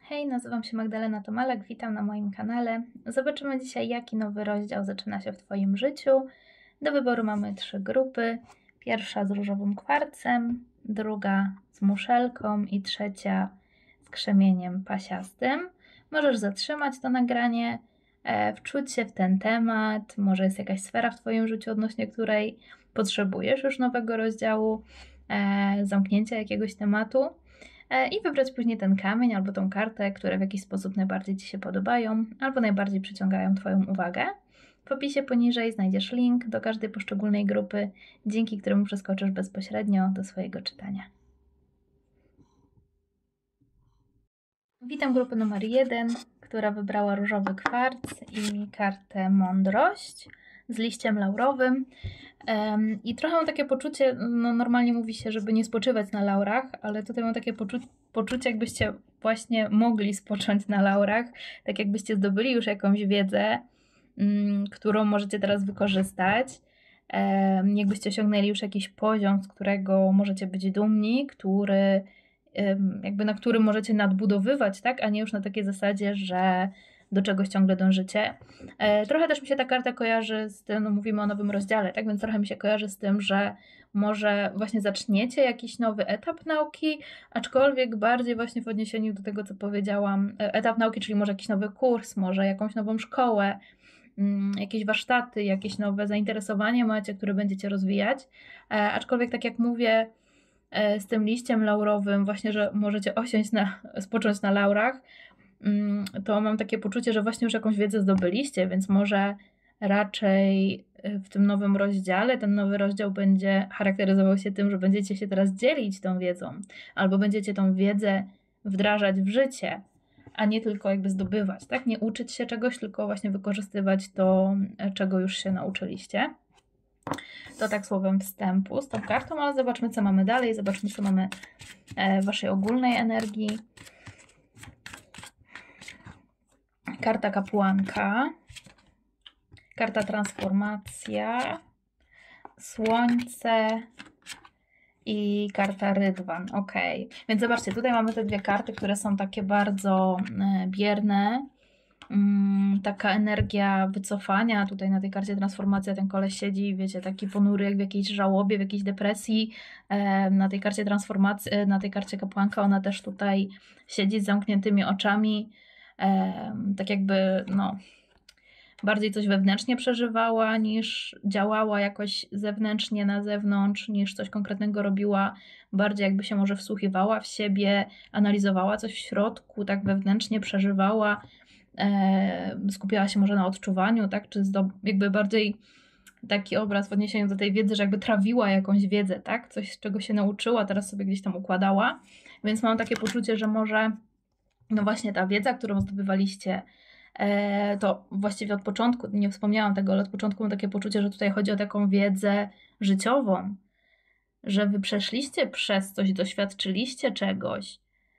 Hej, nazywam się Magdalena Tomalek, witam na moim kanale. Zobaczymy dzisiaj, jaki nowy rozdział zaczyna się w Twoim życiu. Do wyboru mamy 3 grupy. Pierwsza z różowym kwarcem, druga z muszelką i trzecia z krzemieniem pasiastym. Możesz zatrzymać to nagranie, wczuć się w ten temat. Może jest jakaś sfera w Twoim życiu, odnośnie której potrzebujesz już nowego rozdziału, zamknięcia jakiegoś tematu. I wybrać później ten kamień albo tą kartę, które w jakiś sposób najbardziej Ci się podobają albo najbardziej przyciągają Twoją uwagę. W opisie poniżej znajdziesz link do każdej poszczególnej grupy, dzięki któremu przeskoczysz bezpośrednio do swojego czytania. Witam grupę numer 1, która wybrała różowy kwarc i kartę mądrość z liściem laurowym. I trochę mam takie poczucie, normalnie mówi się, żeby nie spoczywać na laurach, ale tutaj mam takie poczucie, jakbyście właśnie mogli spocząć na laurach, tak jakbyście zdobyli już jakąś wiedzę, którą możecie teraz wykorzystać, jakbyście osiągnęli już jakiś poziom, z którego możecie być dumni, na którym możecie nadbudowywać, tak, a nie już na takiej zasadzie, że do czegoś ciągle dążycie. Trochę też mi się ta karta kojarzy z tym, mówimy o nowym rozdziale, tak, więc trochę mi się kojarzy z tym, że może właśnie zaczniecie jakiś nowy etap nauki, aczkolwiek bardziej właśnie w odniesieniu do tego, co powiedziałam, etap nauki, czyli może jakiś nowy kurs, może jakąś nową szkołę, jakieś warsztaty, jakieś nowe zainteresowanie macie, które będziecie rozwijać, aczkolwiek tak jak mówię, z tym liściem laurowym, właśnie, że możecie spocząć na laurach, to mam takie poczucie, że właśnie już jakąś wiedzę zdobyliście, więc może raczej w tym nowym rozdziale, ten nowy rozdział będzie charakteryzował się tym, że będziecie się teraz dzielić tą wiedzą, albo będziecie tą wiedzę wdrażać w życie, a nie tylko jakby zdobywać, tak? Nie uczyć się czegoś, tylko właśnie wykorzystywać to, czego już się nauczyliście. To tak słowem wstępu z tą kartą, ale zobaczmy, co mamy dalej, zobaczmy, co mamy w Waszej ogólnej energii. Karta kapłanka, karta transformacja, słońce i karta rydwan. Ok, więc zobaczcie, tutaj mamy te dwie karty, które są takie bardzo bierne. Taka energia wycofania, tutaj na tej karcie transformacja ten koleś siedzi, wiecie, taki ponury jak w jakiejś żałobie, w jakiejś depresji. Na tej karcie transformacji, na tej karcie kapłanka ona też tutaj siedzi z zamkniętymi oczami, tak jakby bardziej coś wewnętrznie przeżywała niż działała jakoś zewnętrznie na zewnątrz, niż coś konkretnego robiła, bardziej jakby się może wsłuchiwała w siebie, analizowała coś w środku, tak wewnętrznie przeżywała, skupiała się może na odczuwaniu, tak, czy jakby bardziej taki obraz w odniesieniu do tej wiedzy, że jakby trawiła jakąś wiedzę, tak, coś, czego się nauczyła, teraz sobie gdzieś tam układała, więc mam takie poczucie, że może właśnie ta wiedza, którą zdobywaliście, to właściwie od początku, nie wspomniałam tego, ale od początku mam takie poczucie, że tutaj chodzi o taką wiedzę życiową, że wy przeszliście przez coś, doświadczyliście czegoś,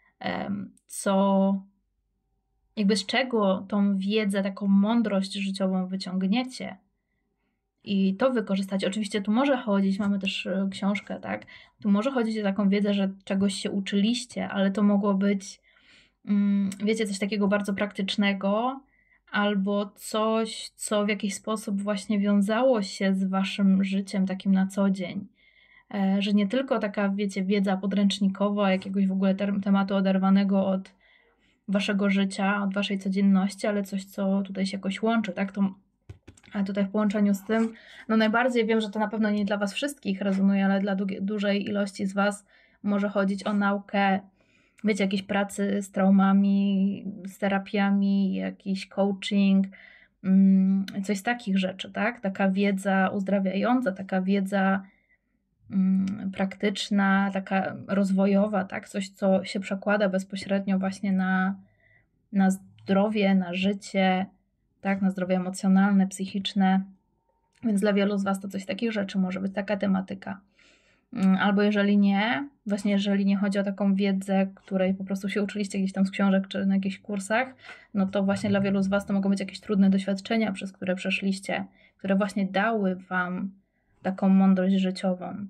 co jakby z czego tą wiedzę, taką mądrość życiową wyciągniecie i to wykorzystać. Oczywiście tu może chodzić, mamy też książkę, tak? Tu może chodzić o taką wiedzę, że czegoś się uczyliście, ale to mogło być, wiecie, coś takiego bardzo praktycznego, albo coś, co w jakiś sposób właśnie wiązało się z waszym życiem takim na co dzień. Że nie tylko taka, wiecie, wiedza podręcznikowa, jakiegoś w ogóle tematu oderwanego od waszego życia, od waszej codzienności, ale coś, co tutaj się jakoś łączy, tak? A tutaj w połączeniu z tym, najbardziej wiem, że to na pewno nie dla was wszystkich rezonuje, ale dla dużej ilości z was może chodzić o naukę, wiecie, jakiejś pracy z traumami, z terapiami, jakiś coaching, coś z takich rzeczy, tak? Taka wiedza uzdrawiająca, taka wiedza praktyczna, taka rozwojowa, tak? Coś, co się przekłada bezpośrednio właśnie na zdrowie, na życie, tak? Na zdrowie emocjonalne, psychiczne. Więc dla wielu z was to coś z takich rzeczy może być, taka tematyka. Albo jeżeli nie chodzi o taką wiedzę, której po prostu się uczyliście gdzieś tam z książek czy na jakichś kursach, to właśnie dla wielu z was to mogą być jakieś trudne doświadczenia, przez które przeszliście, które właśnie dały wam taką mądrość życiową.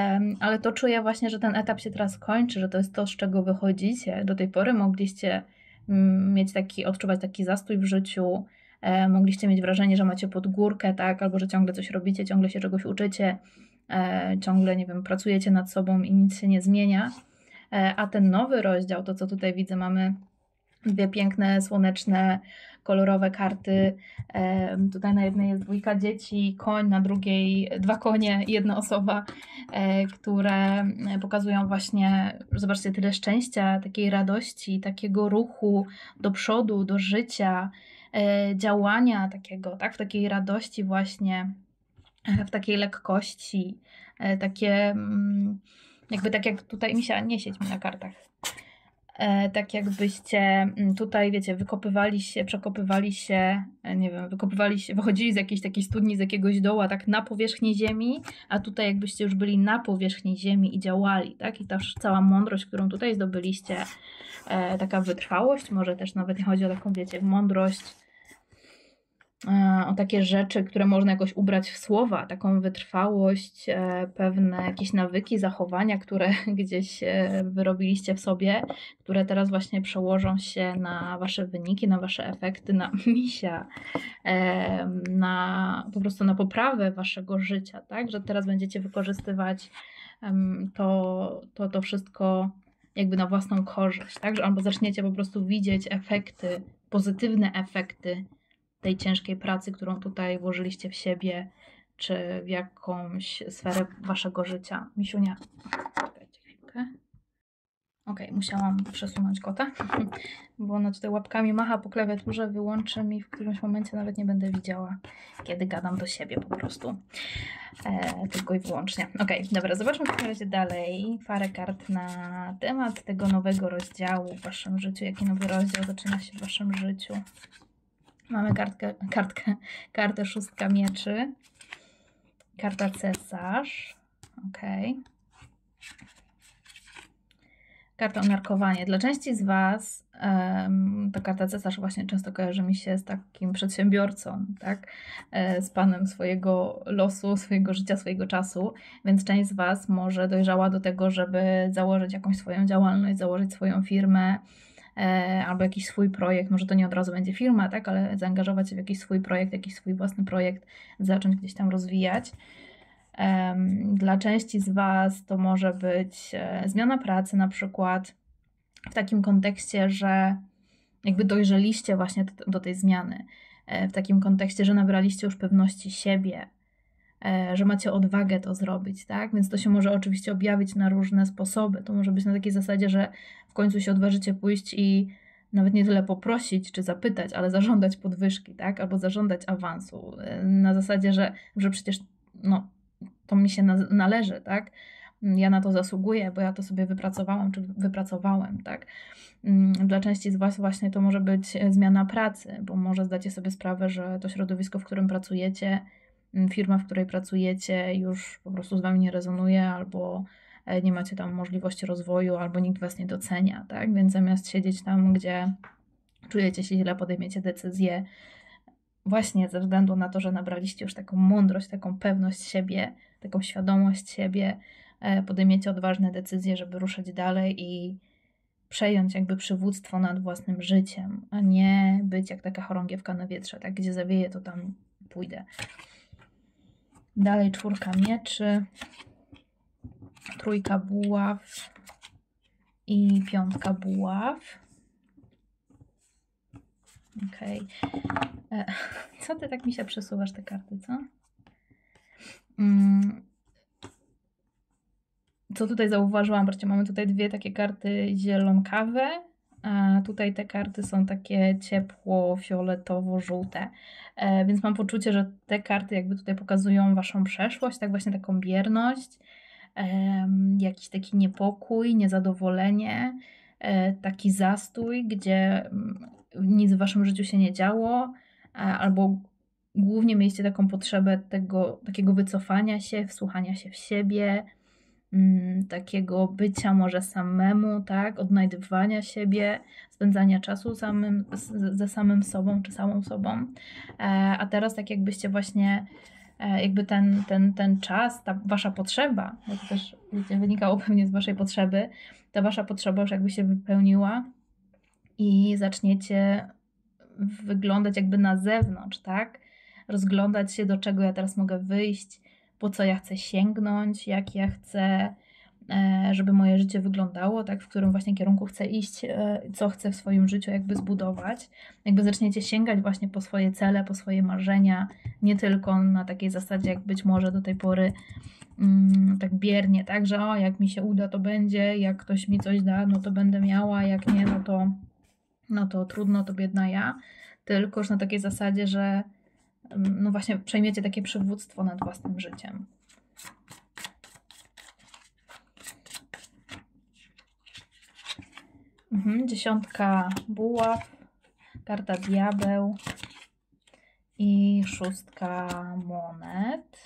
Ale to czuję właśnie, że ten etap się teraz kończy, że to jest to, z czego wychodzicie. Do tej pory mogliście odczuwać taki zastój w życiu, mogliście mieć wrażenie, że macie pod górkę, tak, albo że ciągle coś robicie, ciągle się czegoś uczycie, ciągle, nie wiem, pracujecie nad sobą i nic się nie zmienia. A ten nowy rozdział, to co tutaj widzę, mamy dwie piękne, słoneczne, kolorowe karty. Tutaj na jednej jest 2 dzieci, koń, na drugiej 2 konie, 1 osoba, które pokazują właśnie, zobaczcie, tyle szczęścia, takiej radości, takiego ruchu do przodu, do życia, działania takiego, tak, w takiej radości właśnie, w takiej lekkości, takie jakby tak jak tutaj, Misia, nie siedź mi na kartach. Tak jakbyście tutaj, wiecie, przekopywali się, nie wiem, wychodzili z jakiejś takiej studni, z jakiegoś doła, tak na powierzchni ziemi, a tutaj jakbyście już byli na powierzchni ziemi i działali, tak? I ta cała mądrość, którą tutaj zdobyliście, taka wytrwałość, może też nawet nie chodzi o taką, wiecie, mądrość, o takie rzeczy, które można jakoś ubrać w słowa, taką wytrwałość, pewne jakieś nawyki, zachowania, które gdzieś wyrobiliście w sobie, które teraz właśnie przełożą się na wasze wyniki, na wasze efekty, na misia, po prostu na poprawę waszego życia, tak? Że teraz będziecie wykorzystywać to wszystko jakby na własną korzyść, tak? Że albo zaczniecie po prostu widzieć efekty, pozytywne efekty tej ciężkiej pracy, którą tutaj włożyliście w siebie, czy w jakąś sferę waszego życia. Misiunia, czekajcie chwilkę. Okej, musiałam przesunąć kota, bo ona tutaj łapkami macha po klawiaturze, wyłączy mi w którymś momencie, nawet nie będę widziała, kiedy gadam do siebie po prostu. Tylko i wyłącznie. Okej, dobra, zobaczmy w takim razie dalej parę kart na temat tego nowego rozdziału w waszym życiu. Jaki nowy rozdział zaczyna się w waszym życiu? Mamy kartę 6 mieczy, karta cesarz, karta umiarkowanie. Dla części z was ta karta cesarz właśnie często kojarzy mi się z takim przedsiębiorcą, tak? Z panem swojego losu, swojego życia, swojego czasu, więc część z was może dojrzała do tego, żeby założyć jakąś swoją działalność, założyć swoją firmę, albo jakiś swój projekt, może to nie od razu będzie firma, tak, ale zaangażować się w jakiś swój projekt, jakiś swój własny projekt, zacząć gdzieś tam rozwijać. Dla części z was to może być zmiana pracy na przykład, w takim kontekście, że jakby dojrzeliście właśnie do tej zmiany, w takim kontekście, że nabraliście już pewności siebie, że macie odwagę to zrobić, tak? Więc to się może oczywiście objawić na różne sposoby. To może być na takiej zasadzie, że w końcu się odważycie pójść i nawet nie tyle poprosić czy zapytać, ale zażądać podwyżki, tak? Albo zażądać awansu. Na zasadzie, że przecież no, to mi się należy, tak? Ja na to zasługuję, bo ja to sobie wypracowałam czy wypracowałem, tak? Dla części z was właśnie to może być zmiana pracy, bo może zdacie sobie sprawę, że to środowisko, w którym pracujecie, firma, w której pracujecie, już po prostu z wami nie rezonuje, albo nie macie tam możliwości rozwoju, albo nikt was nie docenia, tak? Więc zamiast siedzieć tam, gdzie czujecie się źle, podejmiecie decyzję właśnie ze względu na to, że nabraliście już taką mądrość, taką pewność siebie, taką świadomość siebie, podejmiecie odważne decyzje, żeby ruszyć dalej i przejąć jakby przywództwo nad własnym życiem, a nie być jak taka chorągiewka na wietrze, tak? Gdzie zawieje, to tam pójdę. Dalej 4 mieczy, 3 buław i 5 buław. Okej. Co ty tak mi się przesuwasz te karty, co? Co tutaj zauważyłam? Zobaczcie, mamy tutaj 2 takie karty zielonkawe, a tutaj te karty są takie ciepło-fioletowo-żółte. Więc mam poczucie, że te karty jakby tutaj pokazują waszą przeszłość, tak właśnie taką bierność, jakiś taki niepokój, niezadowolenie, taki zastój, gdzie nic w waszym życiu się nie działo, albo głównie mieliście taką potrzebę takiego wycofania się, wsłuchania się w siebie, takiego bycia może samemu, tak, odnajdywania siebie, spędzania czasu ze samym sobą czy samą sobą, a teraz tak jakbyście właśnie jakby ten czas, ta wasza potrzeba, bo to też wiecie, wynikało pewnie z waszej potrzeby, ta wasza potrzeba już jakby się wypełniła i zaczniecie wyglądać jakby na zewnątrz, tak? Rozglądać się, do czego ja teraz mogę wyjść, po co ja chcę sięgnąć, jak ja chcę, żeby moje życie wyglądało, tak? W którym właśnie kierunku chcę iść, co chcę w swoim życiu jakby zbudować. Jakby zaczniecie sięgać właśnie po swoje cele, po swoje marzenia, nie tylko na takiej zasadzie, jak być może do tej pory tak biernie, tak? Że o, jak mi się uda, to będzie, jak ktoś mi coś da, no to będę miała, jak nie, no to trudno, to biedna ja. Tylko już na takiej zasadzie, że no właśnie przejmiecie takie przywództwo nad własnym życiem. Dziesiątka buław, karta diabeł i szóstka monet.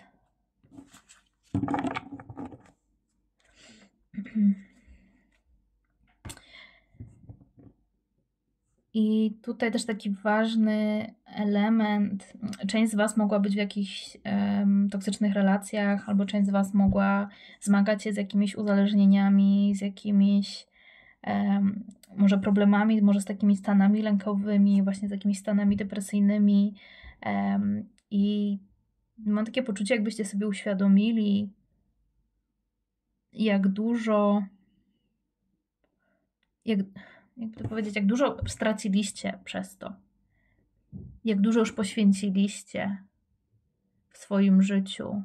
I tutaj też taki ważny element, część z Was mogła być w jakichś toksycznych relacjach, albo część z Was mogła zmagać się z jakimiś uzależnieniami, z jakimiś może problemami, może z takimi stanami lękowymi, właśnie z jakimiś stanami depresyjnymi. I mam takie poczucie, jakbyście sobie uświadomili, jak dużo, jakby to powiedzieć, jak dużo straciliście przez to. Jak dużo już poświęciliście w swoim życiu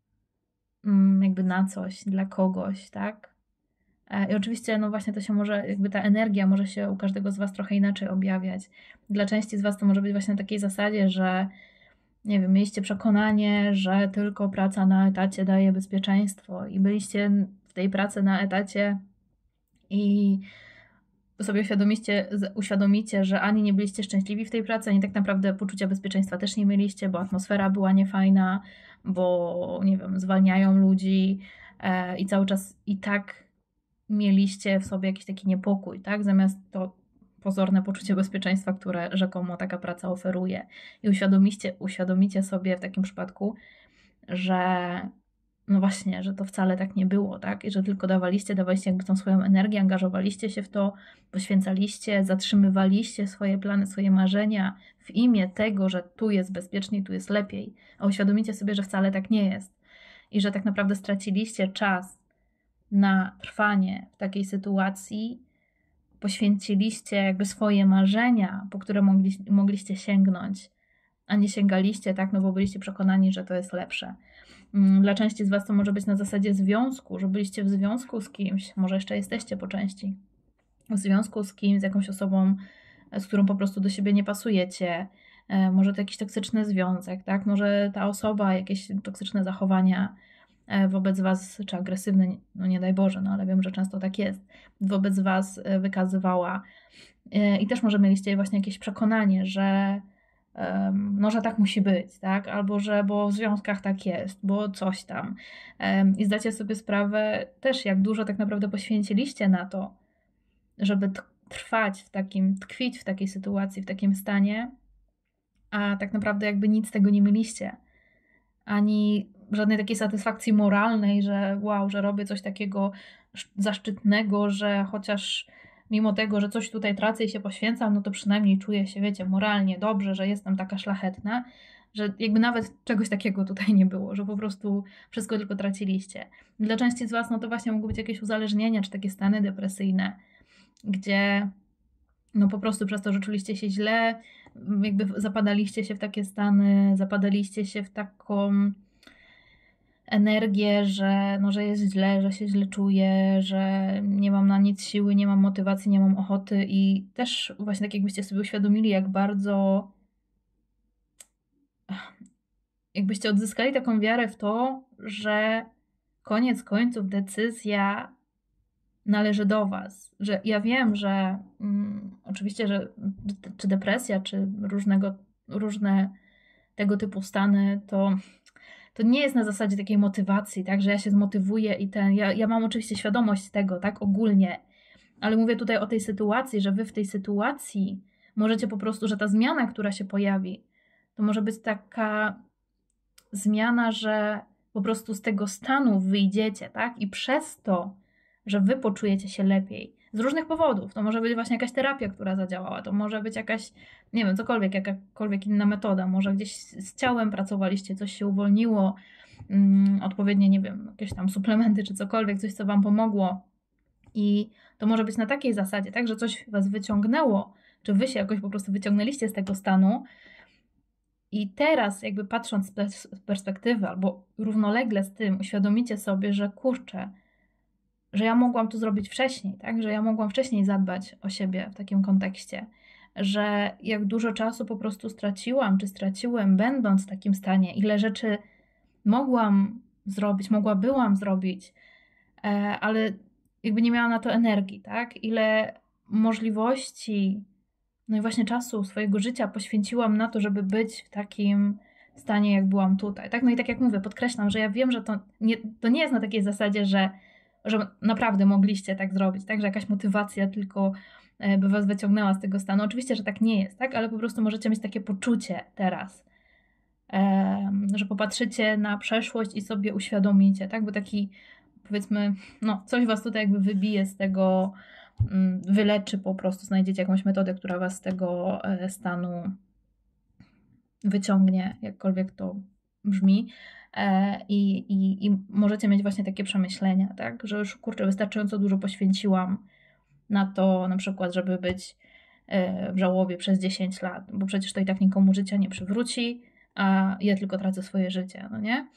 jakby na coś, dla kogoś, tak? I oczywiście, no właśnie to się może, jakby ta energia może się u każdego z Was trochę inaczej objawiać. Dla części z Was to może być właśnie na takiej zasadzie, że nie wiem, mieliście przekonanie, że tylko praca na etacie daje bezpieczeństwo i byliście w tej pracy na etacie i sobie uświadomicie, że ani nie byliście szczęśliwi w tej pracy, ani tak naprawdę poczucia bezpieczeństwa też nie mieliście, bo atmosfera była niefajna, bo nie wiem, zwalniają ludzi i cały czas i tak mieliście w sobie jakiś taki niepokój, tak? Zamiast to pozorne poczucie bezpieczeństwa, które rzekomo taka praca oferuje. I uświadomicie sobie w takim przypadku, że no właśnie, że to wcale tak nie było, tak? I że tylko dawaliście jakby tą swoją energię, angażowaliście się w to, poświęcaliście, zatrzymywaliście swoje plany, swoje marzenia w imię tego, że tu jest bezpiecznie, tu jest lepiej. A uświadomicie sobie, że wcale tak nie jest. I że tak naprawdę straciliście czas na trwanie w takiej sytuacji, poświęciliście jakby swoje marzenia, po które mogliście sięgnąć, a nie sięgaliście, tak, no bo byliście przekonani, że to jest lepsze. Dla części z Was to może być na zasadzie związku, że byliście w związku z kimś, może jeszcze jesteście po części w związku z kimś, z jakąś osobą, z którą po prostu do siebie nie pasujecie, może to jakiś toksyczny związek, tak, może ta osoba jakieś toksyczne zachowania wobec Was, czy agresywne, no nie daj Boże, no ale wiem, że często tak jest, wobec Was wykazywała. I też może mieliście właśnie jakieś przekonanie, że no, że tak musi być, tak? Albo że, bo w związkach tak jest, bo coś tam. I zdacie sobie sprawę też, jak dużo tak naprawdę poświęciliście na to, żeby tkwić w takiej sytuacji, w takim stanie, a tak naprawdę jakby nic z tego nie mieliście. Ani żadnej takiej satysfakcji moralnej, że wow, że robię coś takiego zaszczytnego, że chociaż mimo tego, że coś tutaj tracę i się poświęcam, no to przynajmniej czuję się, wiecie, moralnie dobrze, że jestem taka szlachetna, że jakby nawet czegoś takiego tutaj nie było, że po prostu wszystko tylko traciliście. Dla części z Was, no to właśnie mogły być jakieś uzależnienia, czy takie stany depresyjne, gdzie no po prostu przez to, że czuliście się źle, jakby zapadaliście się w takie stany, zapadaliście się w taką energię, że, no, że jest źle, że się źle czuję, że nie mam na nic siły, nie mam motywacji, nie mam ochoty i też właśnie tak jakbyście sobie uświadomili, jak bardzo jakbyście odzyskali taką wiarę w to, że koniec końców decyzja należy do Was. Że ja wiem, że oczywiście, że czy depresja, czy różne tego typu stany, to nie jest na zasadzie takiej motywacji, tak, że ja się zmotywuję i ja mam oczywiście świadomość tego, tak, ogólnie, ale mówię tutaj o tej sytuacji, że Wy w tej sytuacji możecie po prostu, że ta zmiana, która się pojawi, to może być taka zmiana, że po prostu z tego stanu wyjdziecie, tak, i przez to, że Wy poczujecie się lepiej, z różnych powodów. To może być właśnie jakaś terapia, która zadziałała, to może być jakaś, nie wiem, cokolwiek, jakakolwiek inna metoda, może gdzieś z ciałem pracowaliście, coś się uwolniło, odpowiednie, nie wiem, jakieś tam suplementy czy cokolwiek, coś, co Wam pomogło. I to może być na takiej zasadzie, tak, że coś Was wyciągnęło, czy Wy się jakoś po prostu wyciągnęliście z tego stanu i teraz jakby patrząc z perspektywy albo równolegle z tym uświadomicie sobie, że kurczę, że ja mogłam to zrobić wcześniej, tak, że ja mogłam wcześniej zadbać o siebie w takim kontekście, że jak dużo czasu po prostu straciłam, czy straciłem będąc w takim stanie, ile rzeczy mogłam zrobić, byłam zrobić, ale jakby nie miałam na to energii, tak? Ile możliwości, no i właśnie czasu swojego życia poświęciłam na to, żeby być w takim stanie, jak byłam tutaj, tak? No i tak jak mówię, podkreślam, że ja wiem, że to nie jest na takiej zasadzie, że naprawdę mogliście tak zrobić, tak? Że jakaś motywacja tylko by Was wyciągnęła z tego stanu. Oczywiście, że tak nie jest, tak? Ale po prostu możecie mieć takie poczucie teraz, że popatrzycie na przeszłość i sobie uświadomicie, tak? Bo taki, powiedzmy, no coś Was tutaj jakby wybije z tego, wyleczy po prostu, znajdziecie jakąś metodę, która Was z tego stanu wyciągnie, jakkolwiek to brzmi. I możecie mieć właśnie takie przemyślenia, tak? Że już kurczę, wystarczająco dużo poświęciłam na to, na przykład, żeby być w żałobie przez 10 lat, bo przecież to i tak nikomu życia nie przywróci, a ja tylko tracę swoje życie, no nie?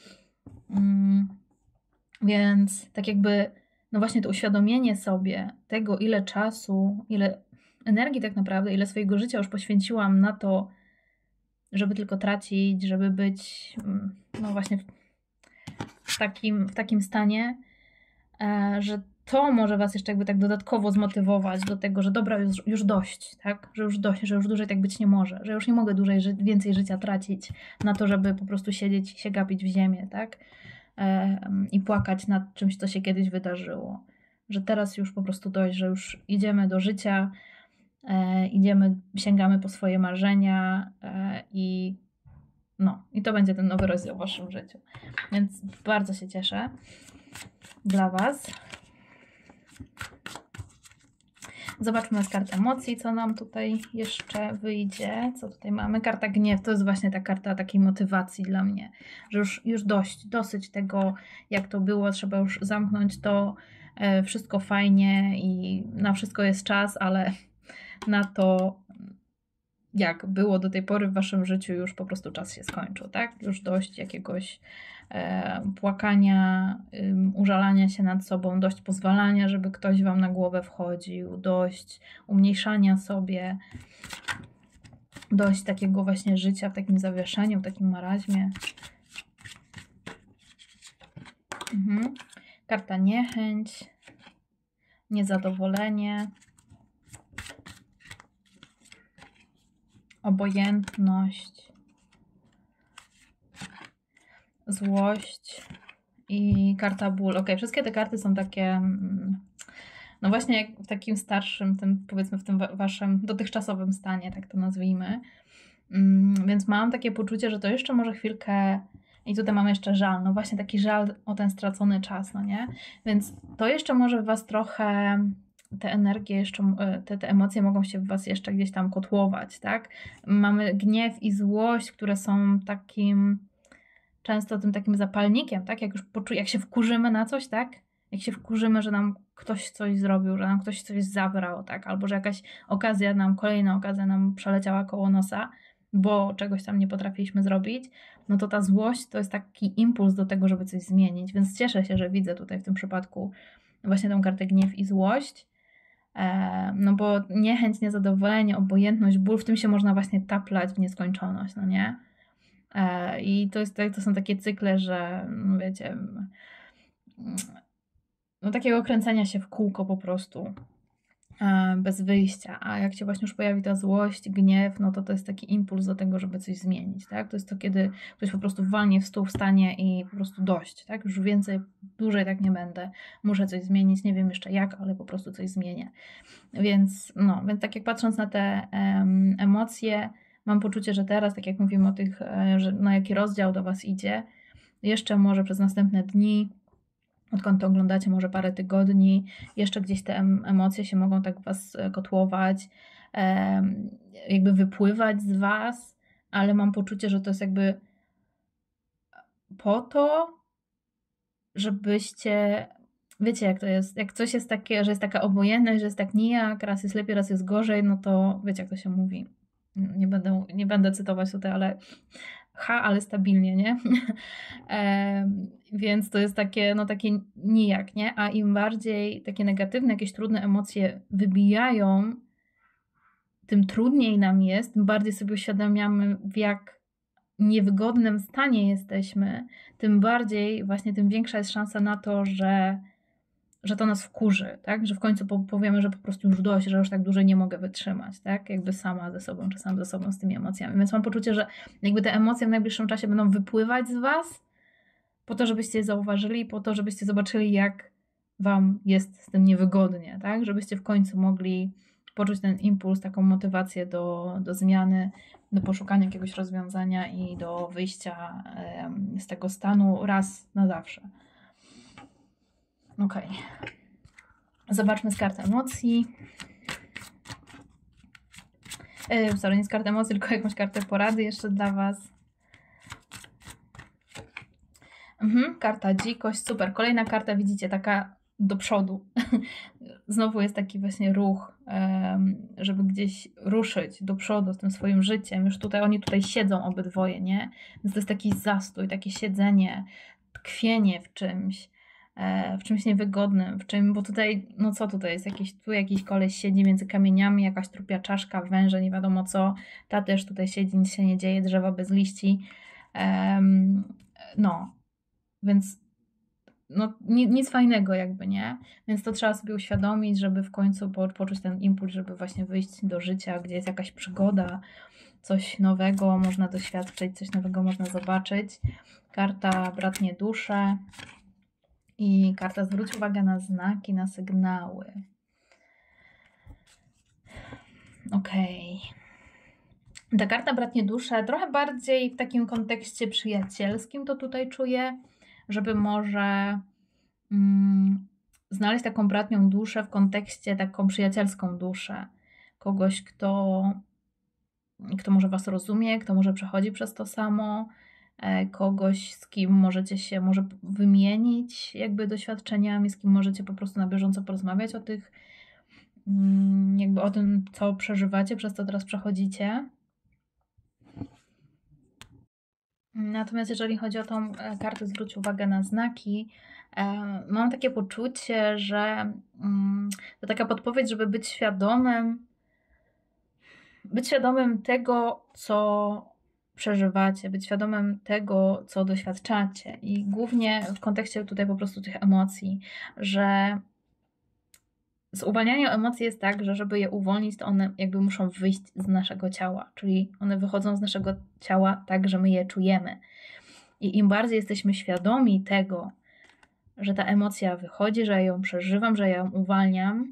Więc tak jakby, no właśnie to uświadomienie sobie tego, ile czasu, ile energii tak naprawdę, ile swojego życia już poświęciłam na to, żeby tylko tracić, żeby być, no właśnie w takim stanie, że to może Was jeszcze jakby tak dodatkowo zmotywować do tego, że dobra, już dość, tak? Że już dość, że już dłużej tak być nie może, że już nie mogę więcej życia tracić na to, żeby po prostu siedzieć i się gapić w ziemię, tak? I płakać nad czymś, co się kiedyś wydarzyło. Że teraz już po prostu dość, że już idziemy do życia, sięgamy po swoje marzenia i to będzie ten nowy rozdział w Waszym życiu. Więc bardzo się cieszę dla Was. Zobaczmy z kart emocji, co nam tutaj jeszcze wyjdzie. Co tutaj mamy? Karta gniew, to jest właśnie ta karta takiej motywacji dla mnie, że już dosyć tego, jak to było, trzeba już zamknąć to, wszystko fajnie i na wszystko jest czas, ale na to, jak było do tej pory w Waszym życiu, już po prostu czas się skończył, tak? Już dość jakiegoś płakania, użalania się nad sobą, dość pozwalania, żeby ktoś Wam na głowę wchodził, dość umniejszania sobie, dość takiego właśnie życia w takim zawieszeniu, w takim marazmie. Karta niechęć, niezadowolenie, obojętność, złość i karta ból. Ok, wszystkie te karty są takie, no właśnie jak w takim starszym, tym, powiedzmy w tym Waszym dotychczasowym stanie, tak to nazwijmy. Więc mam takie poczucie, że to jeszcze może chwilkę, i tutaj mamy jeszcze żal, no właśnie taki żal o ten stracony czas, no nie? Więc to jeszcze może Was trochę, te energie jeszcze, te emocje mogą się w Was jeszcze gdzieś tam kotłować, tak? Mamy gniew i złość, które są często tym takim zapalnikiem, tak? Jak się wkurzymy na coś, tak? Jak się wkurzymy, że nam ktoś coś zrobił, że nam ktoś coś zabrał, tak? Albo że jakaś kolejna okazja nam przeleciała koło nosa, bo czegoś tam nie potrafiliśmy zrobić, no to ta złość to jest taki impuls do tego, żeby coś zmienić, więc cieszę się, że widzę tutaj w tym przypadku właśnie tę kartę gniew i złość, no bo niechęć, niezadowolenie, obojętność, ból, w tym się można właśnie taplać w nieskończoność, no nie? I to są takie cykle, że no wiecie, no takiego kręcenia się w kółko po prostu, bez wyjścia, a jak się właśnie już pojawi ta złość, gniew, no to jest taki impuls do tego, żeby coś zmienić, tak? To jest to, kiedy ktoś po prostu walnie w stół, wstanie i po prostu dość, tak? Już dłużej tak nie będę, muszę coś zmienić, nie wiem jeszcze jak, ale po prostu coś zmienię. Więc tak jak patrząc na te emocje, mam poczucie, że teraz, tak jak mówimy o tych, że jaki rozdział do Was idzie, jeszcze może przez następne dni odkąd to oglądacie, może parę tygodni, jeszcze gdzieś te emocje się mogą tak was kotłować, jakby wypływać z was, ale mam poczucie, że to jest jakby po to, żebyście, wiecie jak to jest, jak coś jest takie, że jest taka obojętność, że jest tak nijak, raz jest lepiej, raz jest gorzej, no to wiecie jak to się mówi. Nie będę cytować tutaj, ale ale stabilnie, nie? Więc to jest takie, no takie nijak, nie? A im bardziej takie negatywne, jakieś trudne emocje wybijają, tym trudniej nam jest, tym bardziej sobie uświadamiamy, w jak niewygodnym stanie jesteśmy, tym bardziej właśnie tym większa jest szansa na to, że to nas wkurzy, tak? Że w końcu powiemy, że po prostu już dość, że już tak dłużej nie mogę wytrzymać, tak? Jakby sama ze sobą, czy sam ze sobą z tymi emocjami. Więc mam poczucie, że jakby te emocje w najbliższym czasie będą wypływać z was po to, żebyście je zauważyli, po to, żebyście zobaczyli, jak wam jest z tym niewygodnie, tak? Żebyście w końcu mogli poczuć ten impuls, taką motywację do zmiany, do poszukania jakiegoś rozwiązania i do wyjścia z tego stanu raz na zawsze. Ok. Zobaczmy z kart emocji. Sorry, nie z kart emocji, tylko jakąś kartę porady jeszcze dla was. Karta dzikość, super. Kolejna karta, widzicie, taka do przodu. Znowu jest taki właśnie ruch, żeby gdzieś ruszyć do przodu z tym swoim życiem. Już tutaj, oni tutaj siedzą obydwoje, nie? Więc to jest taki zastój, takie siedzenie, tkwienie w czymś niewygodnym, bo tutaj, no co tutaj jest, jakiś koleś siedzi między kamieniami, jakaś trupia czaszka, węże, nie wiadomo co, ta też tutaj siedzi, nic się nie dzieje, drzewa bez liści, no, więc no, nic fajnego jakby, nie? Więc to trzeba sobie uświadomić, żeby w końcu poczuć ten impuls, żeby właśnie wyjść do życia, gdzie jest jakaś przygoda, coś nowego można doświadczyć, coś nowego można zobaczyć. Karta bratnie dusze i karta zwróć uwagę na znaki, na sygnały. Okej. Ta karta bratnie dusze trochę bardziej w takim kontekście przyjacielskim to tutaj czuję, żeby może znaleźć taką bratnią duszę w kontekście taką przyjacielską duszę. Kogoś, kto może was rozumie, kto może przechodzi przez to samo, kogoś, z kim możecie się może wymienić jakby doświadczeniami, z kim możecie po prostu na bieżąco porozmawiać o tych, jakby o tym, co przeżywacie, przez co teraz przechodzicie. Natomiast jeżeli chodzi o tą kartę, zwróć uwagę na znaki, mam takie poczucie, że to taka podpowiedź, żeby być świadomym tego, co przeżywacie, być świadomym tego, co doświadczacie i głównie w kontekście tutaj po prostu tych emocji, że z uwalnianiem emocji jest tak, że żeby je uwolnić, to one jakby muszą wyjść z naszego ciała, czyli one wychodzą z naszego ciała tak, że my je czujemy. I im bardziej jesteśmy świadomi tego, że ta emocja wychodzi, że ja ją przeżywam, że ja ją uwalniam,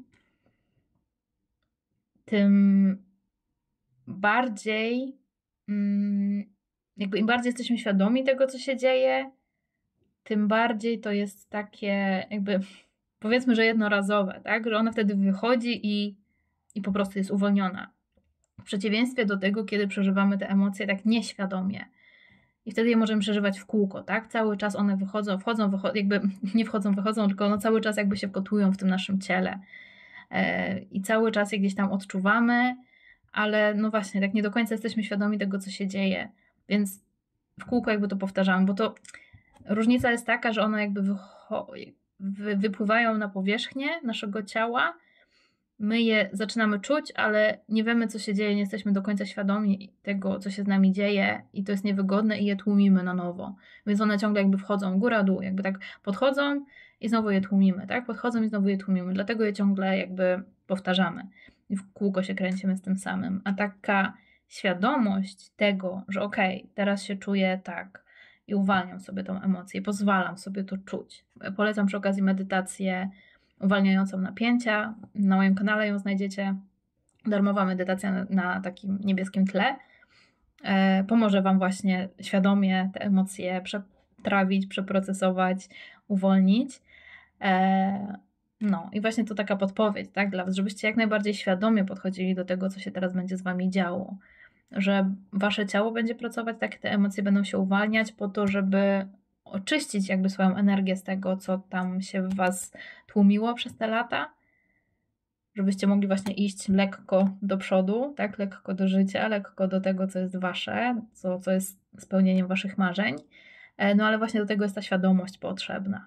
tym bardziej, jakby im bardziej jesteśmy świadomi tego, co się dzieje, tym bardziej to jest takie jakby, powiedzmy, że jednorazowe, tak? Że ona wtedy wychodzi i po prostu jest uwolniona. W przeciwieństwie do tego, kiedy przeżywamy te emocje tak nieświadomie. I wtedy je możemy przeżywać w kółko, tak? Cały czas one wchodzą, jakby nie wychodzą, tylko no cały czas jakby się wkotłują w tym naszym ciele. I cały czas je gdzieś tam odczuwamy, ale no właśnie, tak nie do końca jesteśmy świadomi tego, co się dzieje. Więc w kółko jakby to powtarzamy, bo to różnica jest taka, że one jakby wypływają na powierzchnię naszego ciała, my je zaczynamy czuć, ale nie wiemy, co się dzieje, nie jesteśmy do końca świadomi tego, co się z nami dzieje i to jest niewygodne i je tłumimy na nowo. Więc one ciągle jakby wchodzą góra-dół, jakby tak podchodzą i znowu je tłumimy, tak? Podchodzą i znowu je tłumimy, dlatego je ciągle jakby powtarzamy i w kółko się kręcimy z tym samym. A taka świadomość tego, że okej, teraz się czuję tak i uwalniam sobie tą emocję, pozwalam sobie to czuć. Polecam przy okazji medytację uwalniającą napięcia. Na moim kanale ją znajdziecie. Darmowa medytacja na takim niebieskim tle. Pomoże wam właśnie świadomie te emocje przetrawić, przeprocesować, uwolnić. No i właśnie to taka podpowiedź, tak, dla was, żebyście jak najbardziej świadomie podchodzili do tego, co się teraz będzie z wami działo. Że wasze ciało będzie pracować, tak, te emocje będą się uwalniać po to, żeby oczyścić jakby swoją energię z tego, co tam się w was tłumiło przez te lata, żebyście mogli właśnie iść lekko do przodu, tak, lekko do życia, lekko do tego, co jest wasze, co jest spełnieniem waszych marzeń. No ale właśnie do tego jest ta świadomość potrzebna.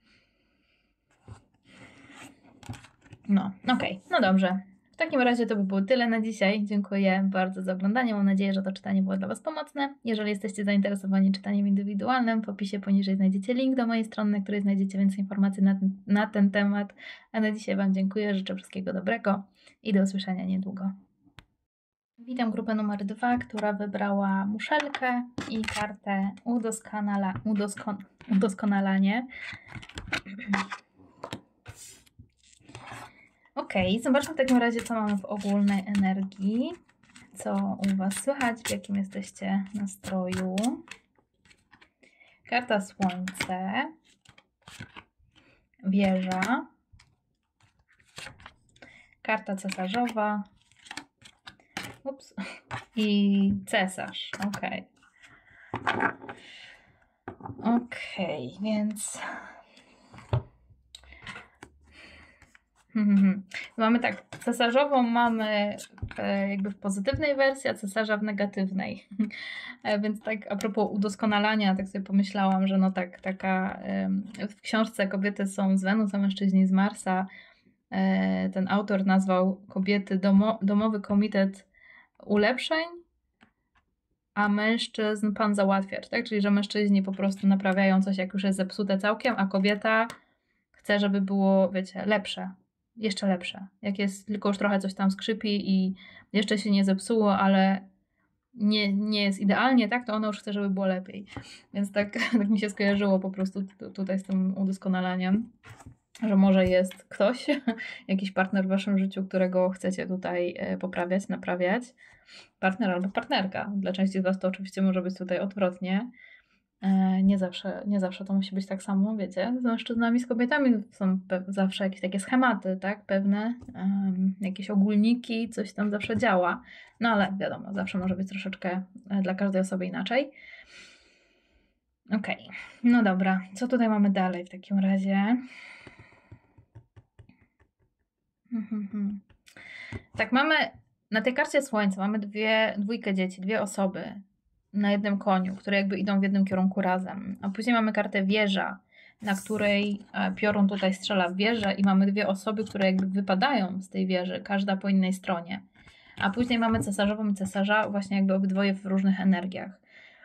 No, okej, no dobrze. W takim razie to by było tyle na dzisiaj. Dziękuję bardzo za oglądanie. Mam nadzieję, że to czytanie było dla was pomocne. Jeżeli jesteście zainteresowani czytaniem indywidualnym, w opisie poniżej znajdziecie link do mojej strony, na której znajdziecie więcej informacji na ten temat. A na dzisiaj wam dziękuję, życzę wszystkiego dobrego i do usłyszenia niedługo. Witam grupę numer 2, która wybrała muszelkę i kartę udoskonalanie. Okej, zobaczmy w takim razie, co mamy w ogólnej energii. Co u was słychać, w jakim jesteście nastroju. Karta Słońce. Wieża. Karta Cesarzowa. Ups. I Cesarz. Okej. Okej, więc... Mamy tak, cesarzową mamy jakby w pozytywnej wersji, a cesarza w negatywnej. Więc tak a propos udoskonalania, tak sobie pomyślałam, że no tak, taka w książce kobiety są z Wenus, a mężczyźni z Marsa. Ten autor nazwał kobiety domowy komitet ulepszeń, a mężczyzn pan załatwiacz, tak? Czyli że mężczyźni po prostu naprawiają coś, jak już jest zepsute całkiem, a kobieta chce, żeby było, wiecie, lepsze. Jeszcze lepsze. Jak jest tylko już trochę coś tam skrzypi i jeszcze się nie zepsuło, ale nie jest idealnie, tak, to ona już chce, żeby było lepiej. Więc tak mi się skojarzyło po prostu tutaj z tym udoskonalaniem, że może jest ktoś, jakiś partner w waszym życiu, którego chcecie tutaj poprawiać, naprawiać. Partner albo partnerka. Dla części z was to oczywiście może być tutaj odwrotnie. Nie zawsze to musi być tak samo, wiecie. Z mężczyznami, z kobietami są zawsze jakieś takie schematy, tak, pewne, jakieś ogólniki, coś tam zawsze działa. No ale wiadomo, zawsze może być troszeczkę dla każdej osoby inaczej. Okej, no dobra. Co tutaj mamy dalej w takim razie? Tak, mamy na tej karcie Słońca mamy dwójkę dzieci, dwie osoby na jednym koniu, które jakby idą w jednym kierunku razem. A później mamy kartę wieża, na której piorun tutaj strzela w wieżę i mamy dwie osoby, które jakby wypadają z tej wieży, każda po innej stronie. A później mamy cesarzową i cesarza, właśnie jakby obydwoje w różnych energiach.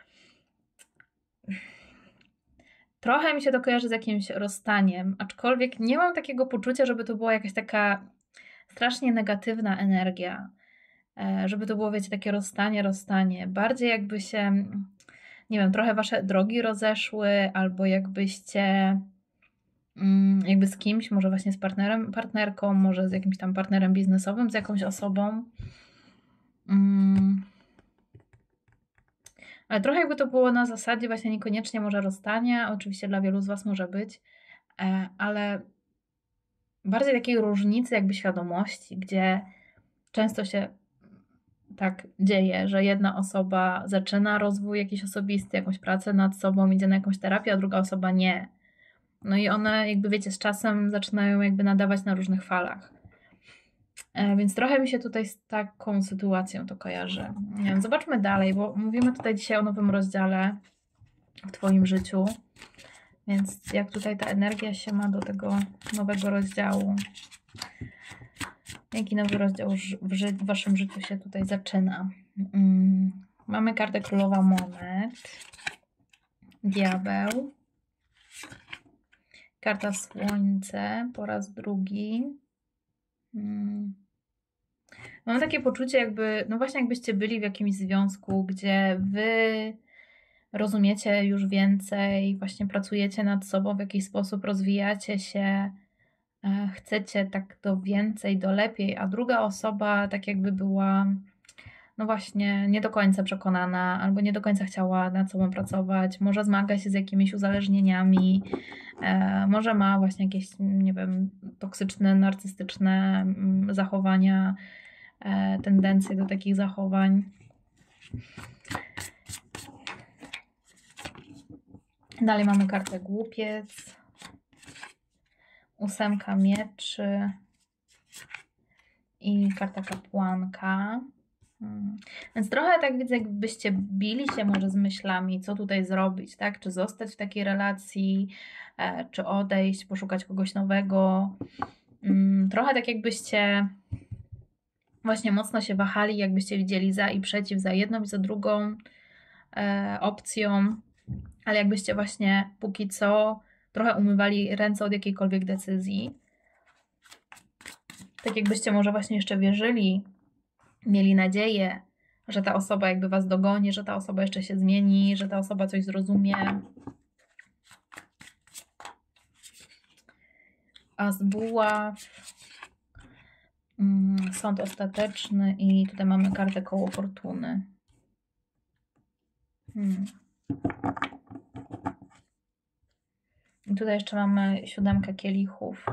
Trochę mi się to kojarzy z jakimś rozstaniem, aczkolwiek nie mam takiego poczucia, żeby to była jakaś taka strasznie negatywna energia. Żeby to było, wiecie, takie rozstanie. Bardziej jakby się, nie wiem, trochę wasze drogi rozeszły, albo jakbyście jakby z kimś, może właśnie z partnerem, partnerką, może z jakimś tam partnerem biznesowym, z jakąś osobą. Ale trochę jakby to było na zasadzie właśnie niekoniecznie może rozstania, oczywiście dla wielu z was może być, ale bardziej takiej różnicy jakby świadomości, gdzie często się tak dzieje, że jedna osoba zaczyna rozwój jakiś osobisty, jakąś pracę nad sobą, idzie na jakąś terapię, a druga osoba nie. No i one jakby, wiecie, z czasem zaczynają jakby nadawać na różnych falach. Więc trochę mi się tutaj z taką sytuacją to kojarzy. Nie wiem, zobaczmy dalej, bo mówimy tutaj dzisiaj o nowym rozdziale w twoim życiu. Więc jak tutaj ta energia się ma do tego nowego rozdziału? Jaki nowy rozdział w waszym życiu się tutaj zaczyna? Mamy kartę Królowa Monet, Diabeł, karta Słońce po raz drugi. Mam takie poczucie jakby, no właśnie jakbyście byli w jakimś związku, gdzie wy rozumiecie już więcej, właśnie pracujecie nad sobą w jakiś sposób, rozwijacie się, chcecie tak do więcej, do lepiej, a druga osoba tak jakby była no właśnie nie do końca przekonana, albo nie do końca chciała nad sobą pracować, może zmaga się z jakimiś uzależnieniami, może ma właśnie jakieś, nie wiem, toksyczne, narcystyczne zachowania, tendencje do takich zachowań. Dalej mamy kartę głupiec, 8 mieczy i karta kapłanka. Więc trochę tak widzę, jakbyście bili się może z myślami, co tutaj zrobić, tak? Czy zostać w takiej relacji, czy odejść, poszukać kogoś nowego. Trochę tak jakbyście właśnie mocno się wahali, jakbyście widzieli za i przeciw, za jedną i za drugą opcją, ale jakbyście właśnie póki co trochę umywali ręce od jakiejkolwiek decyzji. Tak jakbyście może właśnie jeszcze wierzyli, mieli nadzieję, że ta osoba jakby was dogoni, że ta osoba jeszcze się zmieni, że ta osoba coś zrozumie. As buław, sąd ostateczny i tutaj mamy kartę koło fortuny. I tutaj jeszcze mamy 7 kielichów.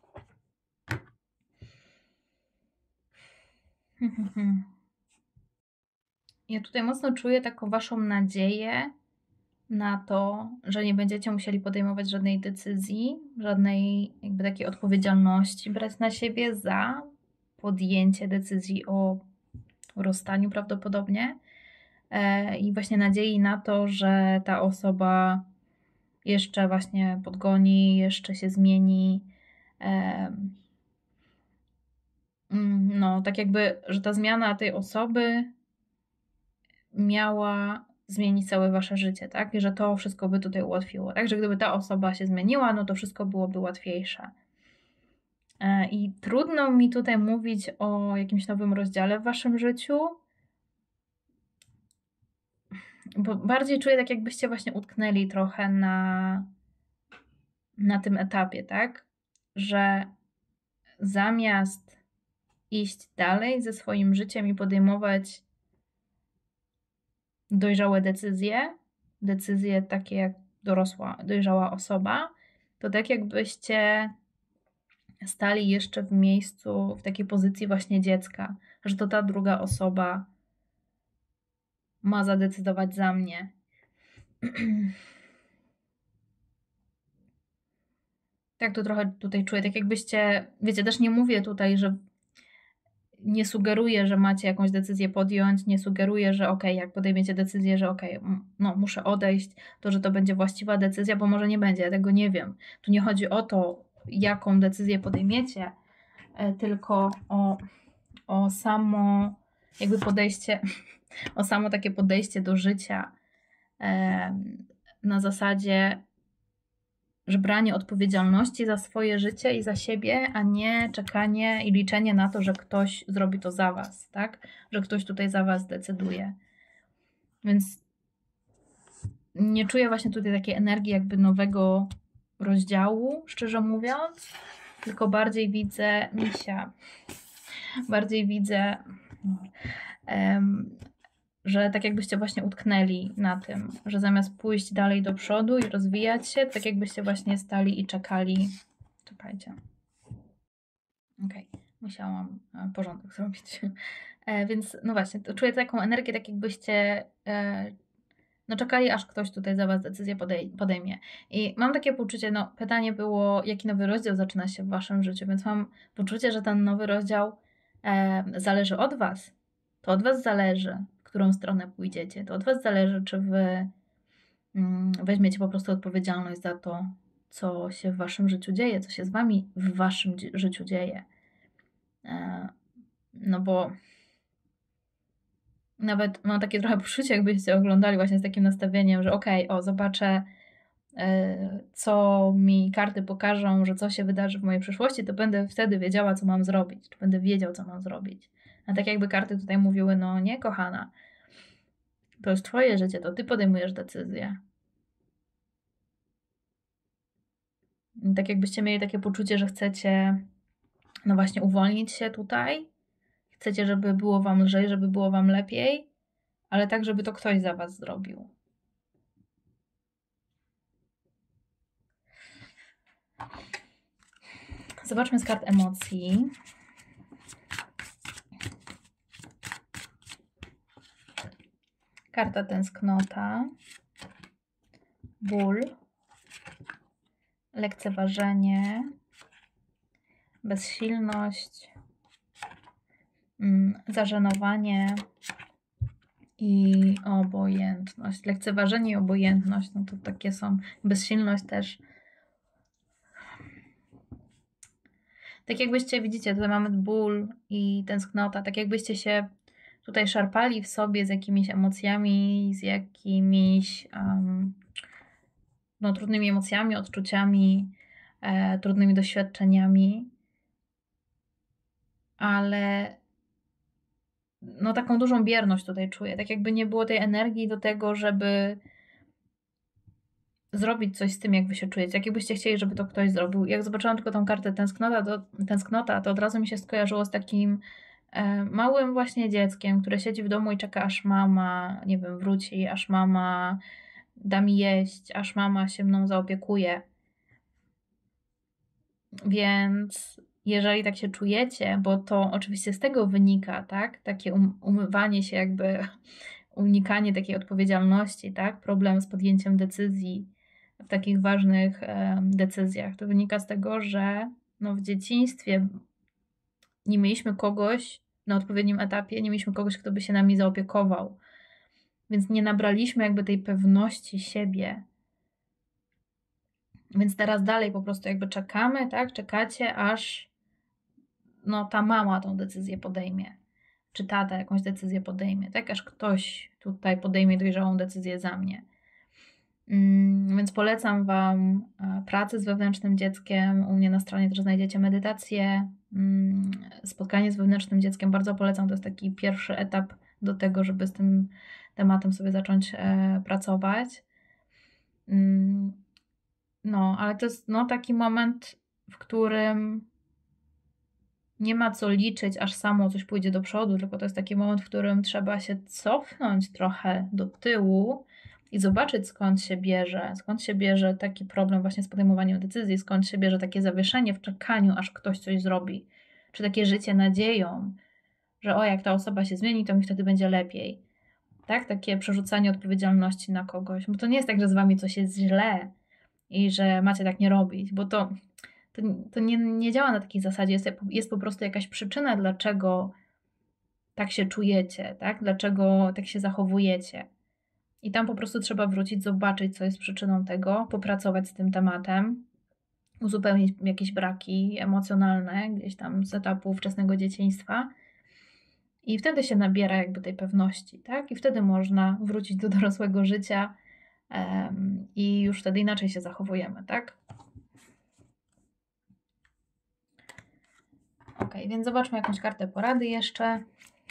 Ja tutaj mocno czuję taką waszą nadzieję na to, że nie będziecie musieli podejmować żadnej decyzji, żadnej jakby takiej odpowiedzialności brać na siebie za podjęcie decyzji o rozstaniu prawdopodobnie. I właśnie nadziei na to, że ta osoba jeszcze właśnie podgoni, jeszcze się zmieni. No, tak jakby, że ta zmiana tej osoby miała zmienić całe wasze życie, tak? I że to wszystko by tutaj ułatwiło. Także gdyby ta osoba się zmieniła, no to wszystko byłoby łatwiejsze. I trudno mi tutaj mówić o jakimś nowym rozdziale w waszym życiu, bo bardziej czuję tak, jakbyście właśnie utknęli trochę na tym etapie, tak? Że zamiast iść dalej ze swoim życiem i podejmować dojrzałe decyzje takie jak dorosła, dojrzała osoba, to tak jakbyście stali jeszcze w miejscu, w takiej pozycji właśnie dziecka, że to ta druga osoba ma zadecydować za mnie. Tak to trochę tutaj czuję, tak jakbyście, wiecie, też nie mówię tutaj, że nie sugeruję, że macie jakąś decyzję podjąć, nie sugeruję, że jak podejmiecie decyzję, że no muszę odejść, to że to będzie właściwa decyzja, bo może nie będzie, ja tego nie wiem. Tu nie chodzi o to, jaką decyzję podejmiecie, tylko o samo jakby podejście, o samo takie podejście do życia na zasadzie, że branie odpowiedzialności za swoje życie i za siebie, a nie czekanie i liczenie na to, że ktoś zrobi to za was, tak? Że ktoś tutaj za was decyduje. Więc nie czuję właśnie tutaj takiej energii jakby nowego rozdziału, szczerze mówiąc, tylko bardziej widzę misia. Bardziej widzę, że tak jakbyście właśnie utknęli na tym, że zamiast pójść dalej do przodu i rozwijać się, tak jakbyście właśnie stali i czekali. Czekajcie. Musiałam porządek zrobić. Więc no właśnie, to czuję taką energię, tak jakbyście no czekali, aż ktoś tutaj za was decyzję podejmie. I mam takie poczucie, no pytanie było, jaki nowy rozdział zaczyna się w waszym życiu, więc mam poczucie, że ten nowy rozdział zależy od was. To od was zależy, w którą stronę pójdziecie. To od was zależy, czy wy weźmiecie po prostu odpowiedzialność za to, co się w waszym życiu dzieje, co się z wami w waszym życiu dzieje. No bo nawet mam takie trochę poczucie, jakbyście oglądali właśnie z takim nastawieniem, że zobaczę, co mi karty pokażą, że co się wydarzy w mojej przyszłości, to będę wtedy wiedziała, co mam zrobić, czy będę wiedział, co mam zrobić. A tak jakby karty tutaj mówiły, no nie, kochana, to jest twoje życie, to ty podejmujesz decyzję. I tak jakbyście mieli takie poczucie, że chcecie no właśnie uwolnić się tutaj, Chcecie, żeby było Wam lżej, żeby było Wam lepiej, ale tak, żeby to ktoś za Was zrobił. Zobaczmy z kart emocji. Karta tęsknota, ból, lekceważenie, bezsilność, zażenowanie i obojętność. Lekceważenie i obojętność, no to takie są. Bezsilność też. Tak jakbyście, widzicie, tutaj mamy ból i tęsknota, tak jakbyście się tutaj szarpali w sobie z jakimiś emocjami, z jakimiś trudnymi emocjami, odczuciami, trudnymi doświadczeniami, ale taką dużą bierność tutaj czuję, tak jakby nie było tej energii do tego, żeby zrobić coś z tym, jak wy się czujecie, jak jakbyście chcieli, żeby to ktoś zrobił. Jak zobaczyłam tylko tą kartę tęsknota, to od razu mi się skojarzyło z takim małym właśnie dzieckiem, które siedzi w domu i czeka, aż mama, nie wiem, wróci, aż mama da mi jeść, aż mama się mną zaopiekuje. Więc jeżeli tak się czujecie, bo to oczywiście z tego wynika, tak? Takie umywanie się, jakby unikanie takiej odpowiedzialności, tak? Problem z podjęciem decyzji w takich ważnych decyzjach. To wynika z tego, że w dzieciństwie nie mieliśmy kogoś na odpowiednim etapie, nie mieliśmy kogoś, kto by się nami zaopiekował. Więc nie nabraliśmy jakby tej pewności siebie. Więc teraz dalej po prostu jakby czekamy, tak? Czekacie, aż ta mama tą decyzję podejmie. Czy tata jakąś decyzję podejmie, tak? Aż ktoś tutaj podejmie dojrzałą decyzję za mnie. Więc polecam Wam pracę z wewnętrznym dzieckiem. U mnie na stronie też znajdziecie medytację, spotkanie z wewnętrznym dzieckiem. Bardzo polecam, to jest taki pierwszy etap do tego, żeby z tym tematem sobie zacząć pracować. Ale to jest taki moment, w którym nie ma co liczyć, aż samo coś pójdzie do przodu, tylko to jest taki moment, w którym trzeba się cofnąć trochę do tyłu i zobaczyć, skąd się bierze taki problem właśnie z podejmowaniem decyzji, skąd się bierze takie zawieszenie w czekaniu, aż ktoś coś zrobi. Czy takie życie nadzieją, że jak ta osoba się zmieni, to mi wtedy będzie lepiej. Tak? Takie przerzucanie odpowiedzialności na kogoś. Bo to nie jest tak, że z Wami coś jest źle i że macie tak nie robić, bo to nie działa na takiej zasadzie. Jest po prostu jakaś przyczyna, dlaczego tak się czujecie, tak? Dlaczego tak się zachowujecie. I tam po prostu trzeba wrócić, zobaczyć, co jest przyczyną tego, popracować z tym tematem, uzupełnić jakieś braki emocjonalne gdzieś tam z etapu wczesnego dzieciństwa. I wtedy się nabiera jakby tej pewności, tak? I wtedy można wrócić do dorosłego życia i już wtedy inaczej się zachowujemy, tak? Ok, więc zobaczmy jakąś kartę porady jeszcze.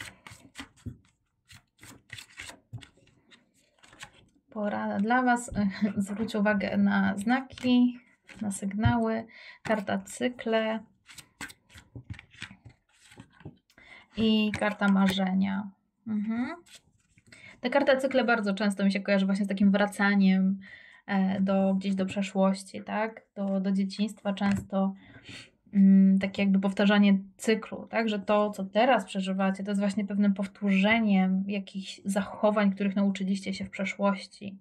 Porada dla Was. Zwróć uwagę na znaki, na sygnały. Karta cykle i karta marzenia. Ta karta cykle bardzo często mi się kojarzy właśnie z takim wracaniem gdzieś do przeszłości, tak? Do dzieciństwa często. Takie jakby powtarzanie cyklu, tak? Że to, co teraz przeżywacie, to jest właśnie pewnym powtórzeniem jakichś zachowań, których nauczyliście się w przeszłości.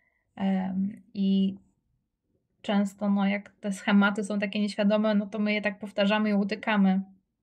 I często, jak te schematy są takie nieświadome, to my je tak powtarzamy i utykamy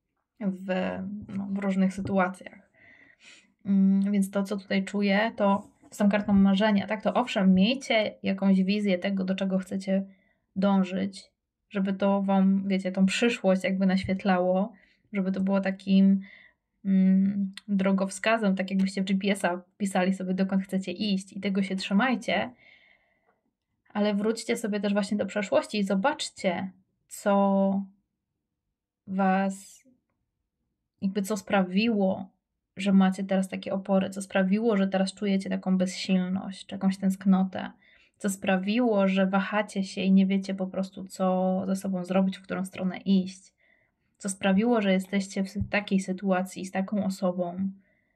w różnych sytuacjach. Więc to, co tutaj czuję, to z tą kartą marzenia, tak? To owszem, miejcie jakąś wizję tego, do czego chcecie dążyć, żeby to Wam, wiecie, tą przyszłość jakby naświetlało, żeby to było takim drogowskazem, tak jakbyście w GPS-a pisali sobie, dokąd chcecie iść i tego się trzymajcie, ale wróćcie sobie też właśnie do przeszłości i zobaczcie, co Was, co sprawiło, że macie teraz takie opory, co sprawiło, że teraz czujecie taką bezsilność, czy jakąś tęsknotę, co sprawiło, że wahacie się i nie wiecie po prostu, co ze sobą zrobić, w którą stronę iść. co sprawiło, że jesteście w takiej sytuacji z taką osobą.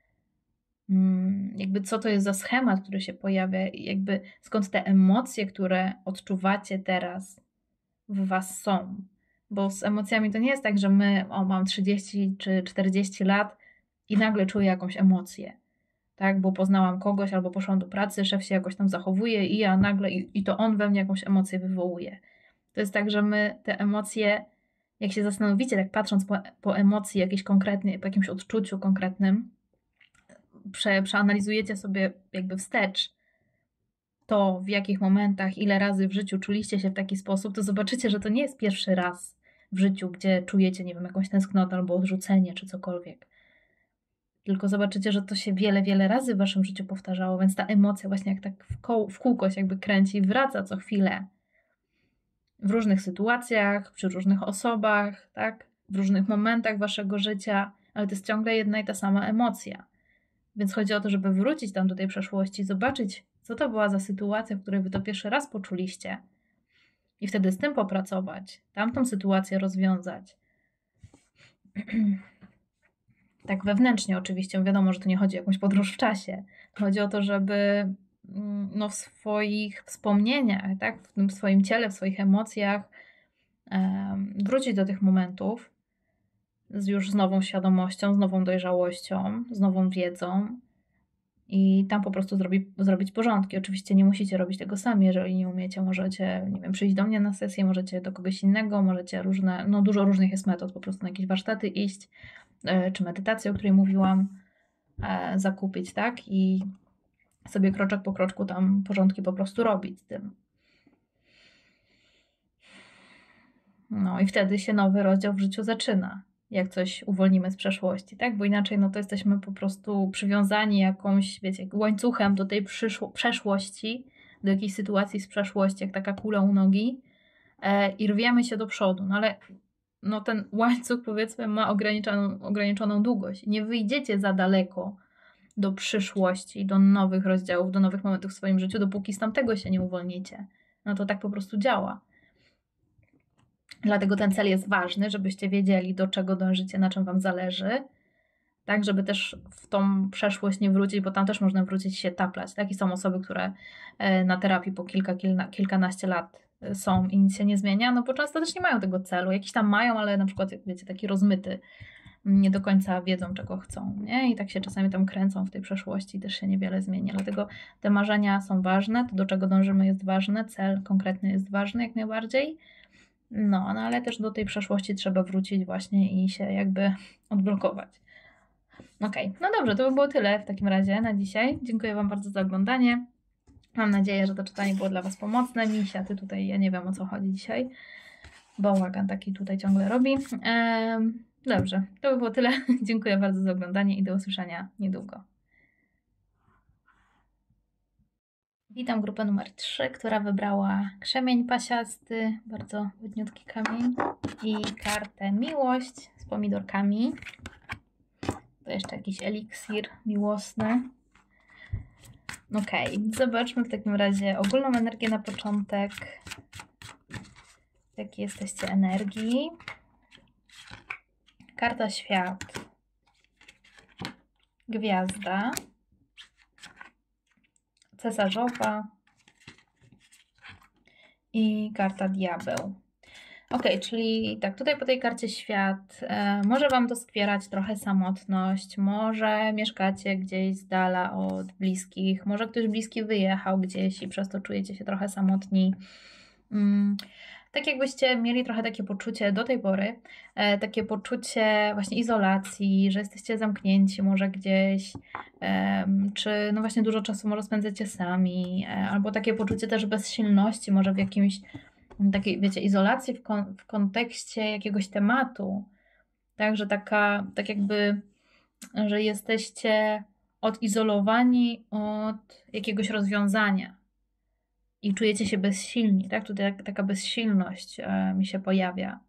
Jakby co to jest za schemat, który się pojawia, jakby skąd te emocje, które odczuwacie teraz w was są. Bo z emocjami to nie jest tak, że mam 30 czy 40 lat i nagle czuję jakąś emocję, tak? Bo poznałam kogoś albo poszłam do pracy, szef się jakoś tam zachowuje i ja nagle, i to on we mnie jakąś emocję wywołuje. To jest tak, że my te emocje, jak się zastanowicie, tak patrząc po emocji jakiejś konkretnej, po jakimś odczuciu konkretnym, przeanalizujecie sobie jakby wstecz to, w jakich momentach, ile razy w życiu czuliście się w taki sposób, to zobaczycie, że to nie jest pierwszy raz w życiu, gdzie czujecie, nie wiem, jakąś tęsknotę albo odrzucenie czy cokolwiek. Tylko zobaczycie, że to się wiele, wiele razy w waszym życiu powtarzało, więc ta emocja właśnie jak tak w kółko się jakby kręci i wraca co chwilę. W różnych sytuacjach, przy różnych osobach, tak? W różnych momentach waszego życia, ale to jest ciągle jedna i ta sama emocja. Więc chodzi o to, żeby wrócić tam do tej przeszłości, zobaczyć, co to była za sytuacja, w której wy to pierwszy raz poczuliście i wtedy z tym popracować, tamtą sytuację rozwiązać. Tak wewnętrznie oczywiście, wiadomo, że to nie chodzi o jakąś podróż w czasie. Chodzi o to, żeby w swoich wspomnieniach, tak, w tym swoim ciele, w swoich emocjach wrócić do tych momentów już z nową świadomością, z nową dojrzałością, z nową wiedzą i tam po prostu zrobić porządki. Oczywiście nie musicie robić tego sami, jeżeli nie umiecie, możecie, nie wiem, przyjść do mnie na sesję, możecie do kogoś innego, możecie dużo różnych jest metod, po prostu na jakieś warsztaty iść, czy medytację, o której mówiłam, zakupić, tak? I sobie kroczek po kroczku tam porządki po prostu robić z tym. No i wtedy się nowy rozdział w życiu zaczyna, jak coś uwolnimy z przeszłości, tak? Bo inaczej to jesteśmy po prostu przywiązani jakąś, wiecie, łańcuchem do tej przeszłości, do jakiejś sytuacji z przeszłości, jak taka kula u nogi i rwiemy się do przodu. No ale ten łańcuch, powiedzmy, ma ograniczoną długość. Nie wyjdziecie za daleko do przyszłości, do nowych rozdziałów, do nowych momentów w swoim życiu, dopóki z tamtego się nie uwolnicie. No to tak po prostu działa. Dlatego ten cel jest ważny, żebyście wiedzieli, do czego dążycie, na czym wam zależy, tak, żeby też w tą przeszłość nie wrócić, bo tam też można wrócić się taplać. Tak? I są osoby, które na terapii po kilkanaście lat są i nic się nie zmienia, no bo często też nie mają tego celu. Jakiś tam mają, ale na przykład, wiecie, taki rozmyty, nie do końca wiedzą, czego chcą, nie? I tak się czasami tam kręcą w tej przeszłości i też się niewiele zmienia. Dlatego te marzenia są ważne, to do czego dążymy jest ważne, cel konkretny jest ważny jak najbardziej, no ale też do tej przeszłości trzeba wrócić właśnie i się jakby odblokować. Okej, no dobrze, to by było tyle w takim razie na dzisiaj. Dziękuję wam bardzo za oglądanie. Mam nadzieję, że to czytanie było dla was pomocne. Misia, ty tutaj, ja nie wiem, o co chodzi dzisiaj. Bałagan taki tutaj ciągle robi. Dobrze, to by było tyle. Dziękuję bardzo za oglądanie i do usłyszenia niedługo. Witam grupę numer 3, która wybrała krzemień pasiasty, bardzo ładniutki kamień, i kartę miłość z pomidorkami. To jeszcze jakiś eliksir miłosny. Okej, zobaczmy w takim razie ogólną energię na początek. W jakiej jesteście energii? Karta świat. Gwiazda. Cesarzowa. I karta diabeł. Czyli tak, tutaj po tej karcie świat może wam doskwierać trochę samotność, może mieszkacie gdzieś z dala od bliskich, może ktoś bliski wyjechał gdzieś i przez to czujecie się trochę samotni. Tak jakbyście mieli trochę takie poczucie do tej pory, takie poczucie właśnie izolacji, że jesteście zamknięci może gdzieś, czy no właśnie dużo czasu może spędzacie sami, albo takie poczucie też bezsilności może w jakimś takiej, wiecie, izolacji w kontekście jakiegoś tematu, tak, że tak jakby, że jesteście odizolowani od jakiegoś rozwiązania i czujecie się bezsilni, tak, tutaj taka bezsilność mi się pojawia.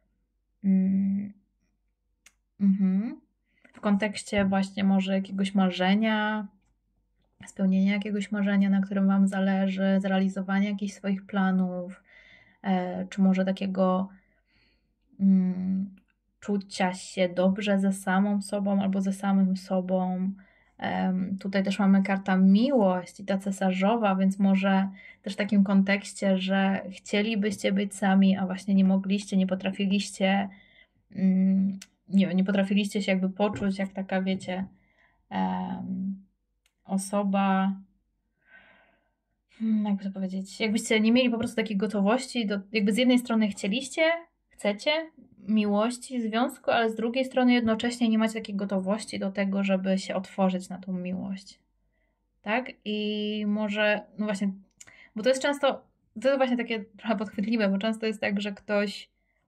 W kontekście właśnie może jakiegoś marzenia, spełnienia jakiegoś marzenia, na którym wam zależy, zrealizowania jakichś swoich planów, czy może takiego czucia się dobrze ze samą sobą albo ze samym sobą. Tutaj też mamy karta miłość i ta cesarzowa, więc może też w takim kontekście, że chcielibyście być sami, a właśnie nie mogliście, nie potrafiliście, nie potrafiliście się jakby poczuć jak taka, wiecie, osoba, jakby to powiedzieć, jakbyście nie mieli po prostu takiej gotowości, jakby z jednej strony chcecie miłości, związku, ale z drugiej strony jednocześnie nie macie takiej gotowości do tego, żeby się otworzyć na tą miłość. Tak? I może, no właśnie, bo to jest często, to jest właśnie takie trochę podchwytliwe, bo często jest tak, że ktoś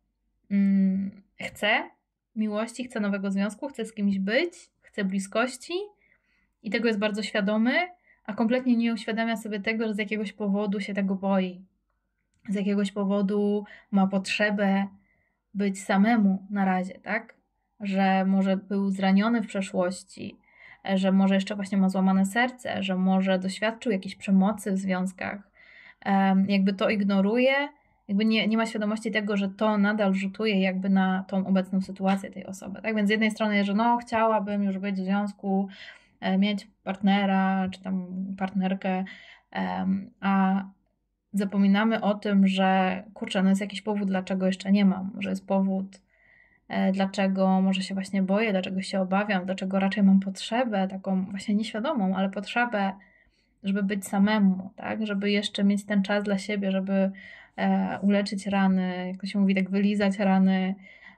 chce miłości, chce nowego związku, chce z kimś być, chce bliskości i tego jest bardzo świadomy, a kompletnie nie uświadamia sobie tego, że z jakiegoś powodu się tego boi. Z jakiegoś powodu ma potrzebę być samemu na razie, tak? Że może był zraniony w przeszłości, że może jeszcze właśnie ma złamane serce, że może doświadczył jakiejś przemocy w związkach. Jakby to ignoruje, jakby nie ma świadomości tego, że to nadal rzutuje jakby na tą obecną sytuację tej osoby, tak? Więc z jednej strony, że no chciałabym już być w związku, mieć partnera, czy tam partnerkę, a zapominamy o tym, że kurczę, no jest jakiś powód, dlaczego jeszcze nie mam, że jest powód, dlaczego może się właśnie boję, dlaczego się obawiam, dlaczego raczej mam potrzebę, taką właśnie nieświadomą, ale potrzebę, żeby być samemu, tak, żeby jeszcze mieć ten czas dla siebie, żeby uleczyć rany, jak to się mówi, tak wylizać rany,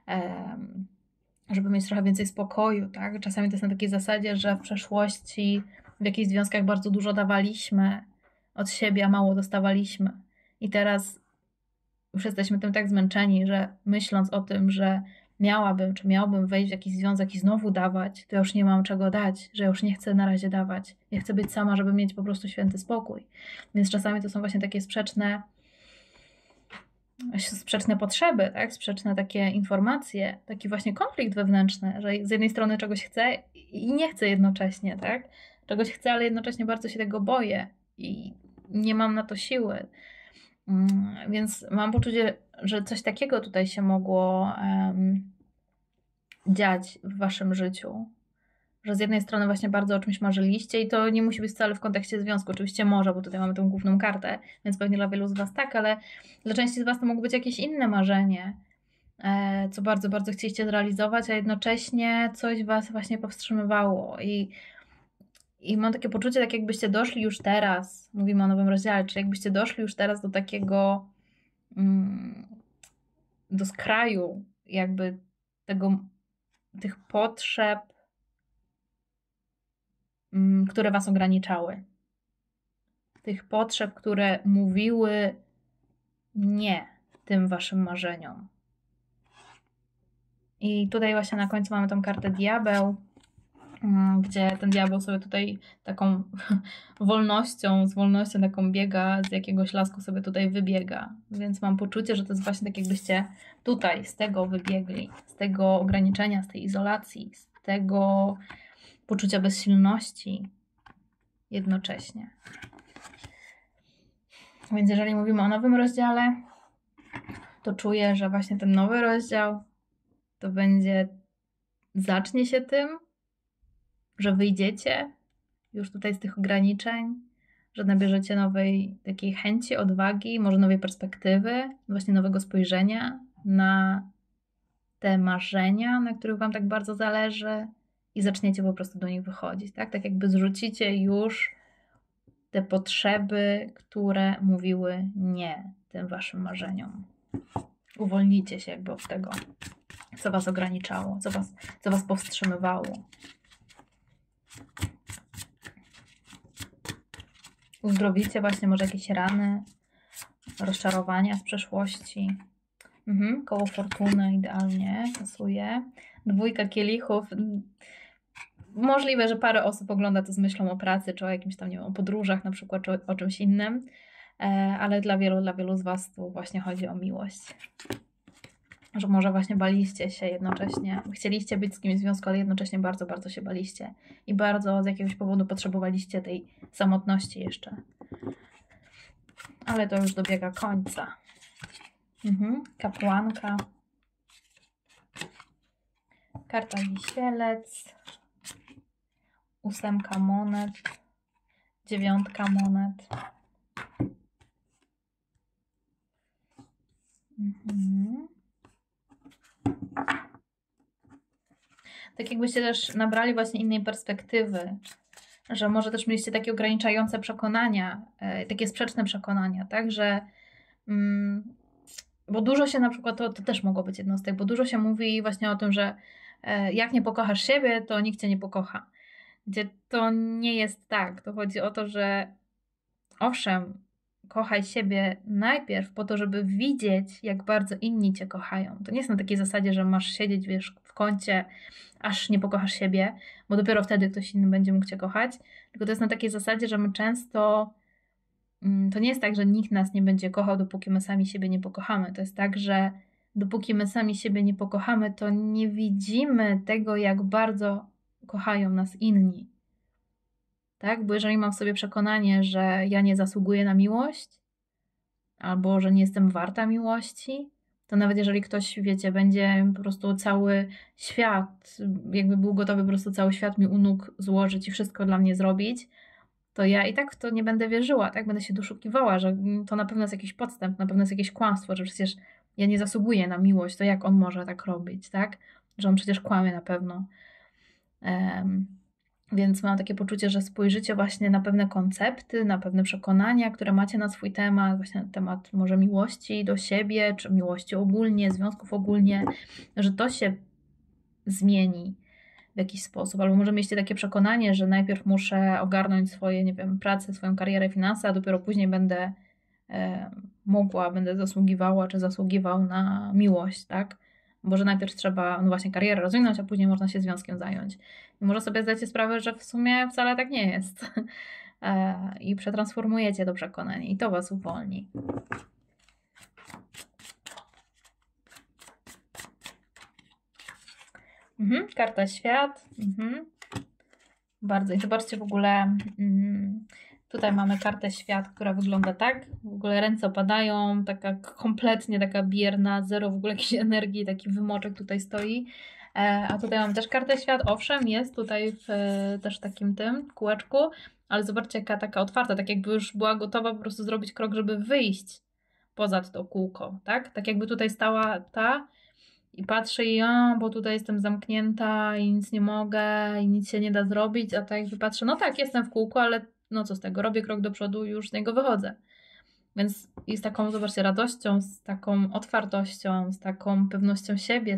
żeby mieć trochę więcej spokoju, tak? Czasami to jest na takiej zasadzie, że w przeszłości w jakichś związkach bardzo dużo dawaliśmy od siebie, a mało dostawaliśmy. I teraz już jesteśmy tym tak zmęczeni, że myśląc o tym, że miałbym wejść w jakiś związek i znowu dawać, to ja już nie mam czego dać, że ja już nie chcę na razie dawać. Ja chcę być sama, żeby mieć po prostu święty spokój. Więc czasami to są właśnie takie sprzeczne potrzeby, tak? Sprzeczne takie informacje, taki właśnie konflikt wewnętrzny, że z jednej strony czegoś chcę i nie chcę jednocześnie, tak? Czegoś chcę, ale jednocześnie bardzo się tego boję i nie mam na to siły. Więc mam poczucie, że coś takiego tutaj się mogło dziać w waszym życiu. Że z jednej strony właśnie bardzo o czymś marzyliście i to nie musi być wcale w kontekście związku. Oczywiście może, bo tutaj mamy tą główną kartę, więc pewnie dla wielu z was tak, ale dla części z was to mogło być jakieś inne marzenie, co bardzo, bardzo chcieliście zrealizować, a jednocześnie coś was właśnie powstrzymywało. I mam takie poczucie, tak jakbyście doszli już teraz, mówimy o nowym rozdziale, czy jakbyście doszli już teraz do takiego, do skraju jakby tych potrzeb, które was ograniczały. Tych potrzeb, które mówiły nie tym waszym marzeniom. I tutaj właśnie na końcu mamy tą kartę diabeł, gdzie ten diabeł sobie tutaj taką z wolnością taką biega, z jakiegoś lasku sobie tutaj wybiega. Więc mam poczucie, że to jest właśnie tak jakbyście tutaj z tego wybiegli, z tego ograniczenia, z tej izolacji, z tego poczucia bezsilności jednocześnie. Więc jeżeli mówimy o nowym rozdziale, to czuję, że właśnie ten nowy rozdział to zacznie się tym, że wyjdziecie już tutaj z tych ograniczeń, że nabierzecie nowej takiej chęci, odwagi, może nowej perspektywy, właśnie nowego spojrzenia na te marzenia, na których wam tak bardzo zależy i zaczniecie po prostu do nich wychodzić, tak? Tak jakby zrzucicie już te potrzeby, które mówiły nie tym waszym marzeniom. Uwolnicie się jakby od tego, co was ograniczało, co was powstrzymywało. Uzdrowicie właśnie może jakieś rany, rozczarowania z przeszłości. Koło fortuny idealnie pasuje. 2 kielichów. Możliwe, że parę osób ogląda to z myślą o pracy, czy o jakimś tam, nie wiem, o podróżach na przykład, czy o czymś innym, ale dla wielu z was tu właśnie chodzi o miłość. Że może właśnie baliście się jednocześnie, chcieliście być z kimś w związku, ale jednocześnie bardzo, bardzo się baliście i bardzo z jakiegoś powodu potrzebowaliście tej samotności jeszcze. Ale to już dobiega końca. Kapłanka. Karta Wisielec, 8 monet, 9 monet. Tak jakbyście też nabrali właśnie innej perspektywy, że może też mieliście takie ograniczające przekonania, takie sprzeczne przekonania, tak, że bo dużo się na przykład, to też mogło być jedno z tych, bo dużo się mówi właśnie o tym, że jak nie pokochasz siebie, to nikt cię nie pokocha. Gdzie to nie jest tak. To chodzi o to, że owszem, kochaj siebie najpierw po to, żeby widzieć, jak bardzo inni cię kochają. To nie jest na takiej zasadzie, że masz siedzieć, wiesz, w kącie, aż nie pokochasz siebie, bo dopiero wtedy ktoś inny będzie mógł cię kochać. Tylko to jest na takiej zasadzie, że my często to nie jest tak, że nikt nas nie będzie kochał, dopóki my sami siebie nie pokochamy. To jest tak, że dopóki my sami siebie nie pokochamy, to nie widzimy tego, jak bardzo kochają nas inni. Tak? Bo jeżeli mam w sobie przekonanie, że ja nie zasługuję na miłość, albo że nie jestem warta miłości, to nawet jeżeli ktoś, wiecie, będzie po prostu cały świat, jakby był gotowy po prostu cały świat mi u nóg złożyć i wszystko dla mnie zrobić, to ja i tak w to nie będę wierzyła, tak? Będę się doszukiwała, że to na pewno jest jakiś podstęp, na pewno jest jakieś kłamstwo, że przecież ja nie zasługuję na miłość, to jak on może tak robić, tak? Że on przecież kłamie na pewno. Więc mam takie poczucie, że spojrzycie właśnie na pewne koncepty, na pewne przekonania, które macie na swój temat, właśnie na temat może miłości do siebie, czy miłości ogólnie, związków ogólnie, że to się zmieni w jakiś sposób. Albo może mieliście takie przekonanie, że najpierw muszę ogarnąć swoje, nie wiem, pracę, swoją karierę, finanse, a dopiero później będę mogła, będę zasługiwała, czy zasługiwał na miłość, tak? Bo że najpierw trzeba, no właśnie, karierę rozwinąć, a później można się związkiem zająć. I może sobie zdać sprawę, że w sumie wcale tak nie jest. I przetransformujecie to przekonanie i to was uwolni. Karta Świat. Bardzo. I zobaczcie w ogóle, tutaj mamy kartę Świat, która wygląda tak. W ogóle ręce opadają, taka kompletnie taka bierna, zero w ogóle jakiejś energii, taki wymoczek tutaj stoi. A tutaj mam też kartę Świat. Owszem, jest tutaj w też takim tym kółeczku, ale zobaczcie, jaka taka otwarta, tak jakby już była gotowa po prostu zrobić krok, żeby wyjść poza to kółko, tak? Tak jakby tutaj stała ta i patrzę i bo tutaj jestem zamknięta i nic nie mogę i nic się nie da zrobić, a tak jakby patrzę, no tak, jestem w kółku, ale no co z tego, robię krok do przodu i już z niego wychodzę. Więc i z taką, zobaczcie, radością, z taką otwartością, z taką pewnością siebie,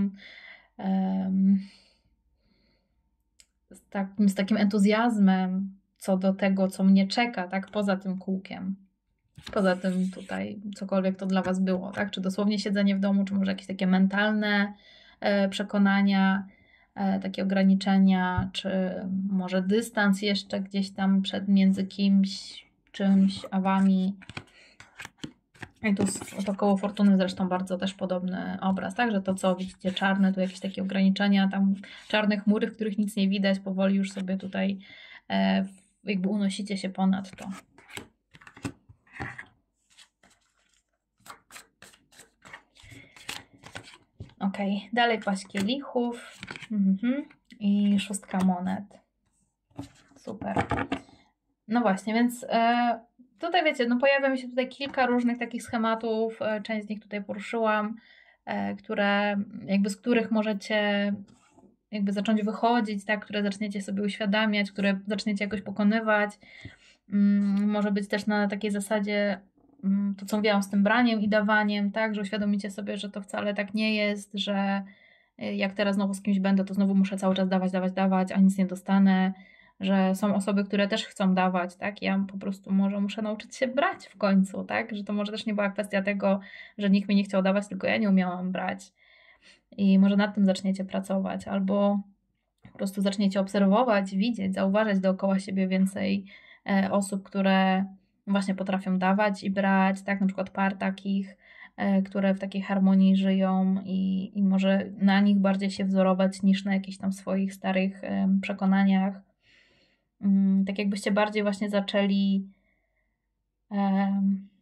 z takim entuzjazmem co do tego, co mnie czeka, tak, poza tym kółkiem. Poza tym tutaj cokolwiek to dla was było, tak? Czy dosłownie siedzenie w domu, czy może jakieś takie mentalne przekonania, takie ograniczenia, czy może dystans jeszcze gdzieś tam między kimś, czymś, a wami. I tu to koło fortuny zresztą bardzo też podobny obraz, tak? Że to co widzicie czarne, tu jakieś takie ograniczenia, tam czarne chmury, w których nic nie widać, powoli już sobie tutaj jakby unosicie się ponad to. Ok, dalej paść kielichów i 6 monet. Super. No właśnie, więc tutaj wiecie, no pojawia mi się tutaj kilka różnych takich schematów, część z nich tutaj poruszyłam, które jakby z których możecie jakby zacząć wychodzić, tak, które zaczniecie sobie uświadamiać, które zaczniecie jakoś pokonywać. Może być też na takiej zasadzie to, co mówiłam z tym braniem i dawaniem, tak, że uświadomicie sobie, że to wcale tak nie jest, że jak teraz znowu z kimś będę, to znowu muszę cały czas dawać, a nic nie dostanę, że są osoby, które też chcą dawać, tak, ja po prostu może muszę nauczyć się brać w końcu, tak, że to może też nie była kwestia tego, że nikt mi nie chciał dawać, tylko ja nie umiałam brać i może nad tym zaczniecie pracować, albo po prostu zaczniecie obserwować, widzieć, zauważać dookoła siebie więcej osób, które właśnie potrafią dawać i brać, tak, na przykład par takich, które w takiej harmonii żyją i może na nich bardziej się wzorować niż na jakichś tam swoich starych przekonaniach. Tak jakbyście bardziej właśnie zaczęli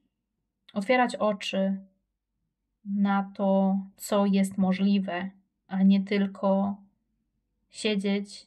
otwierać oczy na to, co jest możliwe, a nie tylko siedzieć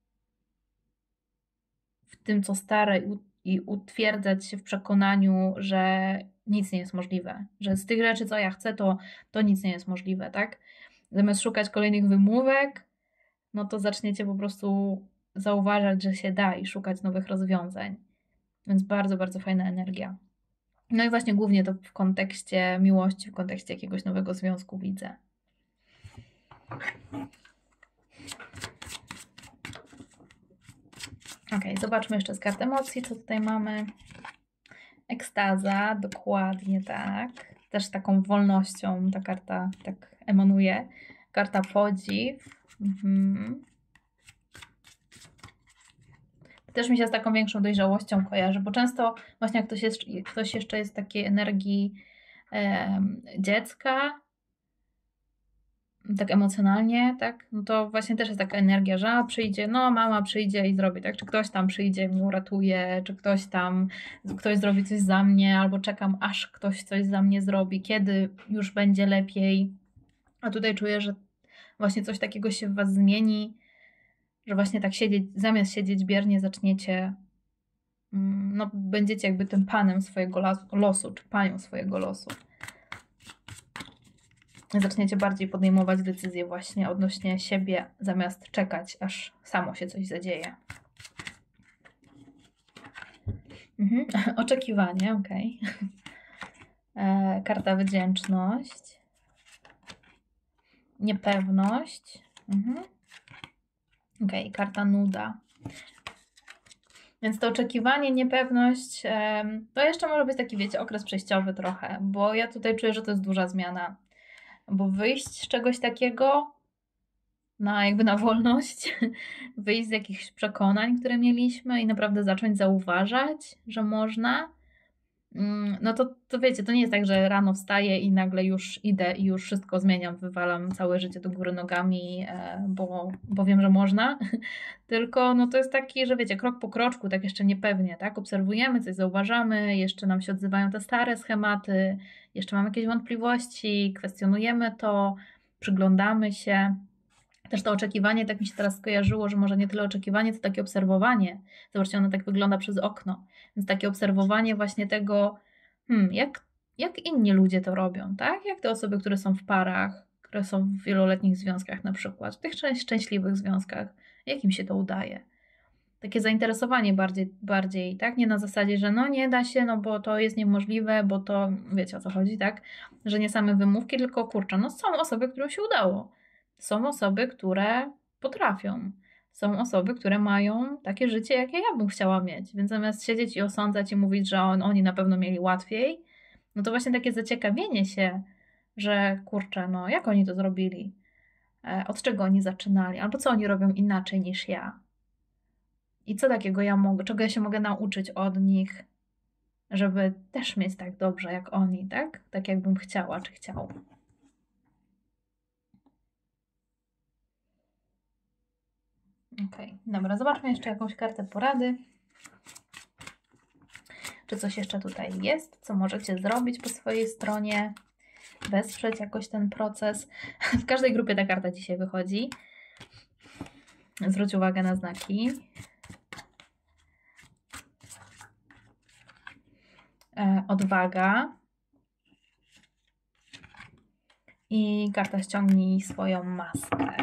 w tym, co stare i utwierdzać się w przekonaniu, że nic nie jest możliwe. Że z tych rzeczy, co ja chcę, to nic nie jest możliwe, tak? Zamiast szukać kolejnych wymówek, no to zaczniecie po prostu zauważać, że się da i szukać nowych rozwiązań. Więc bardzo, bardzo fajna energia. No i właśnie głównie to w kontekście miłości, w kontekście jakiegoś nowego związku widzę. Ok, zobaczmy jeszcze z kart emocji, co tutaj mamy. Ekstaza, dokładnie tak. Też taką wolnością ta karta tak emanuje. Karta podziw. Też mi się z taką większą dojrzałością kojarzy, bo często właśnie jak ktoś jeszcze jest w takiej energii dziecka, tak emocjonalnie, tak, no to właśnie też jest taka energia, że przyjdzie, no mama przyjdzie i zrobi, tak, czy ktoś tam przyjdzie, mnie uratuje, czy ktoś zrobi coś za mnie, albo czekam, aż ktoś coś za mnie zrobi, kiedy już będzie lepiej, a tutaj czuję, że właśnie coś takiego się w was zmieni, że właśnie tak zamiast siedzieć biernie, zaczniecie, no będziecie jakby tym panem swojego losu, czy panią swojego losu. Zaczniecie bardziej podejmować decyzje właśnie odnośnie siebie, zamiast czekać, aż samo się coś zadzieje. Oczekiwanie, ok. Karta wdzięczność. Niepewność. Ok, karta nuda. Więc to oczekiwanie, niepewność, to jeszcze może być taki, wiecie, okres przejściowy trochę, bo ja tutaj czuję, że to jest duża zmiana. Bo wyjść z czegoś takiego na wolność, wyjść z jakichś przekonań, które mieliśmy i naprawdę zacząć zauważać, że można, no to wiecie, to nie jest tak, że rano wstaję i nagle już idę i już wszystko zmieniam, wywalam całe życie do góry nogami, bo wiem, że można, tylko no to jest taki, że wiecie, krok po kroczku, tak jeszcze niepewnie, tak, obserwujemy, coś zauważamy, jeszcze nam się odzywają te stare schematy, jeszcze mamy jakieś wątpliwości, kwestionujemy to, przyglądamy się. Też to oczekiwanie, tak mi się teraz skojarzyło, że może nie tyle oczekiwanie, to takie obserwowanie. Zobaczcie, ono tak wygląda przez okno. Więc takie obserwowanie właśnie tego, jak inni ludzie to robią, tak? Jak te osoby, które są w parach, które są w wieloletnich związkach na przykład, w tych szczęśliwych związkach, jak im się to udaje. Takie zainteresowanie bardziej, tak? Nie na zasadzie, że no nie da się, no bo to jest niemożliwe, bo to, wiecie o co chodzi, tak? Że nie same wymówki, tylko kurczę, no są osoby, którym się udało. Są osoby, które potrafią. Są osoby, które mają takie życie, jakie ja bym chciała mieć. Więc zamiast siedzieć i osądzać i mówić, że oni na pewno mieli łatwiej, no to właśnie takie zaciekawienie się, że kurczę, no jak oni to zrobili? Od czego oni zaczynali? Albo co oni robią inaczej niż ja? I co takiego czego ja się mogę nauczyć od nich, żeby też mieć tak dobrze jak oni, tak? Tak jakbym chciała, czy chciał. Okej, dobra, zobaczmy jeszcze jakąś kartę porady. Czy coś jeszcze tutaj jest, co możecie zrobić po swojej stronie, wesprzeć jakoś ten proces. W każdej grupie ta karta dzisiaj wychodzi. Zwróć uwagę na znaki. Odwaga. I karta ściągnij swoją maskę.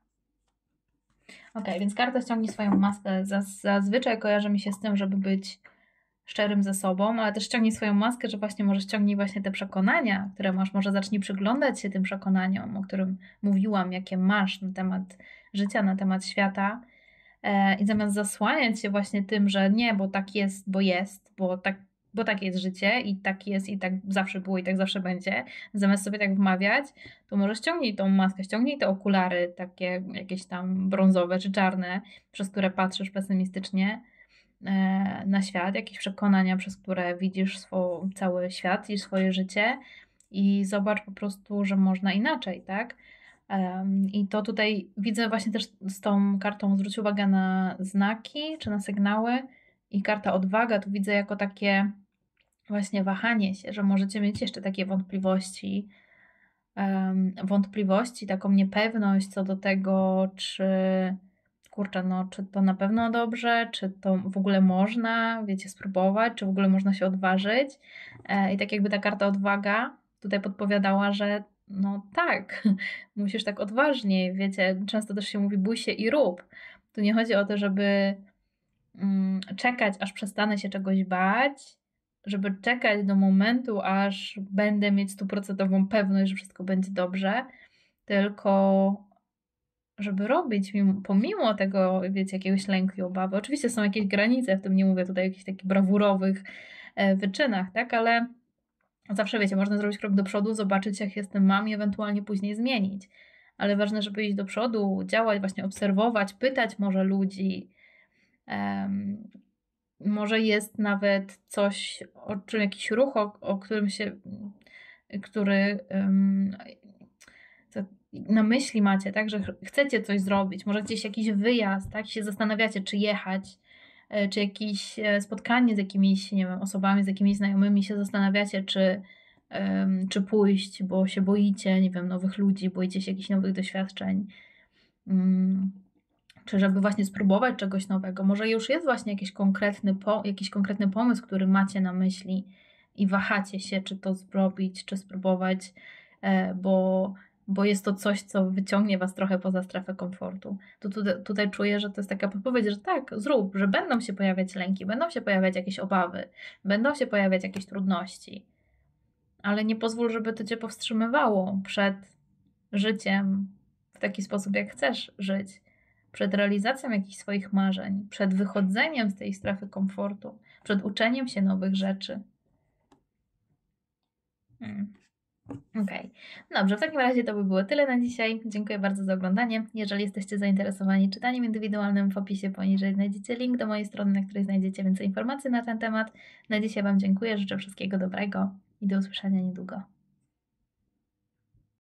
Ok, więc karta ściągnij swoją maskę zazwyczaj kojarzy mi się z tym, żeby być szczerym ze sobą, ale też ściągnij swoją maskę, że właśnie może ściągnij właśnie te przekonania, które masz, może zacznij przyglądać się tym przekonaniom, o którym mówiłam, jakie masz na temat życia, na temat świata i zamiast zasłaniać się właśnie tym, że nie, bo tak jest, bo takie jest życie i tak jest i tak zawsze było i tak zawsze będzie, zamiast sobie tak wmawiać, to może ściągnij tą maskę, ściągnij te okulary takie jakieś tam brązowe czy czarne, przez które patrzysz pesymistycznie na świat, jakieś przekonania, przez które widzisz cały świat i swoje życie i zobacz po prostu, że można inaczej, tak? I to tutaj widzę właśnie też z tą kartą, zwróć uwagę na znaki czy na sygnały i karta odwaga tu widzę jako takie właśnie wahanie się, że możecie mieć jeszcze takie wątpliwości, wątpliwości, taką niepewność co do tego, czy kurczę, no czy to na pewno dobrze, czy to w ogóle można, wiecie, spróbować, czy w ogóle można się odważyć. I tak jakby ta karta odwaga tutaj podpowiadała, że no tak, musisz tak odważniej, wiecie, często też się mówi bój się i rób. Tu nie chodzi o to, żeby czekać, aż przestanę się czegoś bać, żeby czekać do momentu, aż będę mieć 100% pewność, że wszystko będzie dobrze, tylko żeby robić pomimo tego, wiecie, jakiegoś lęku i obawy. Oczywiście są jakieś granice, w tym nie mówię tutaj o jakichś takich brawurowych wyczynach, tak, ale zawsze, wiecie, można zrobić krok do przodu, zobaczyć jak jestem mam i ewentualnie później zmienić. Ale ważne, żeby iść do przodu, działać, właśnie obserwować, pytać może ludzi. Może jest nawet coś, o czym jakiś ruch, o którym się, który na myśli macie, tak, że chcecie coś zrobić, może gdzieś jakiś wyjazd, tak, się zastanawiacie, czy jechać, czy jakieś spotkanie z jakimiś, nie wiem, osobami, z jakimiś znajomymi, się zastanawiacie, czy pójść, bo się boicie, nie wiem, nowych ludzi, boicie się jakichś nowych doświadczeń, czy żeby właśnie spróbować czegoś nowego. Może już jest właśnie jakiś konkretny pomysł, który macie na myśli i wahacie się, czy to zrobić, czy spróbować, bo jest to coś, co wyciągnie was trochę poza strefę komfortu. Tutaj czuję, że to jest taka podpowiedź, że tak, zrób, że będą się pojawiać lęki, będą się pojawiać jakieś obawy, będą się pojawiać jakieś trudności, ale nie pozwól, żeby to cię powstrzymywało przed życiem w taki sposób, jak chcesz żyć, przed realizacją jakichś swoich marzeń, przed wychodzeniem z tej strefy komfortu, przed uczeniem się nowych rzeczy. Okej. Dobrze, w takim razie to by było tyle na dzisiaj. Dziękuję bardzo za oglądanie. Jeżeli jesteście zainteresowani czytaniem indywidualnym, w opisie poniżej znajdziecie link do mojej strony, na której znajdziecie więcej informacji na ten temat. Na dzisiaj Wam dziękuję, życzę wszystkiego dobrego i do usłyszenia niedługo.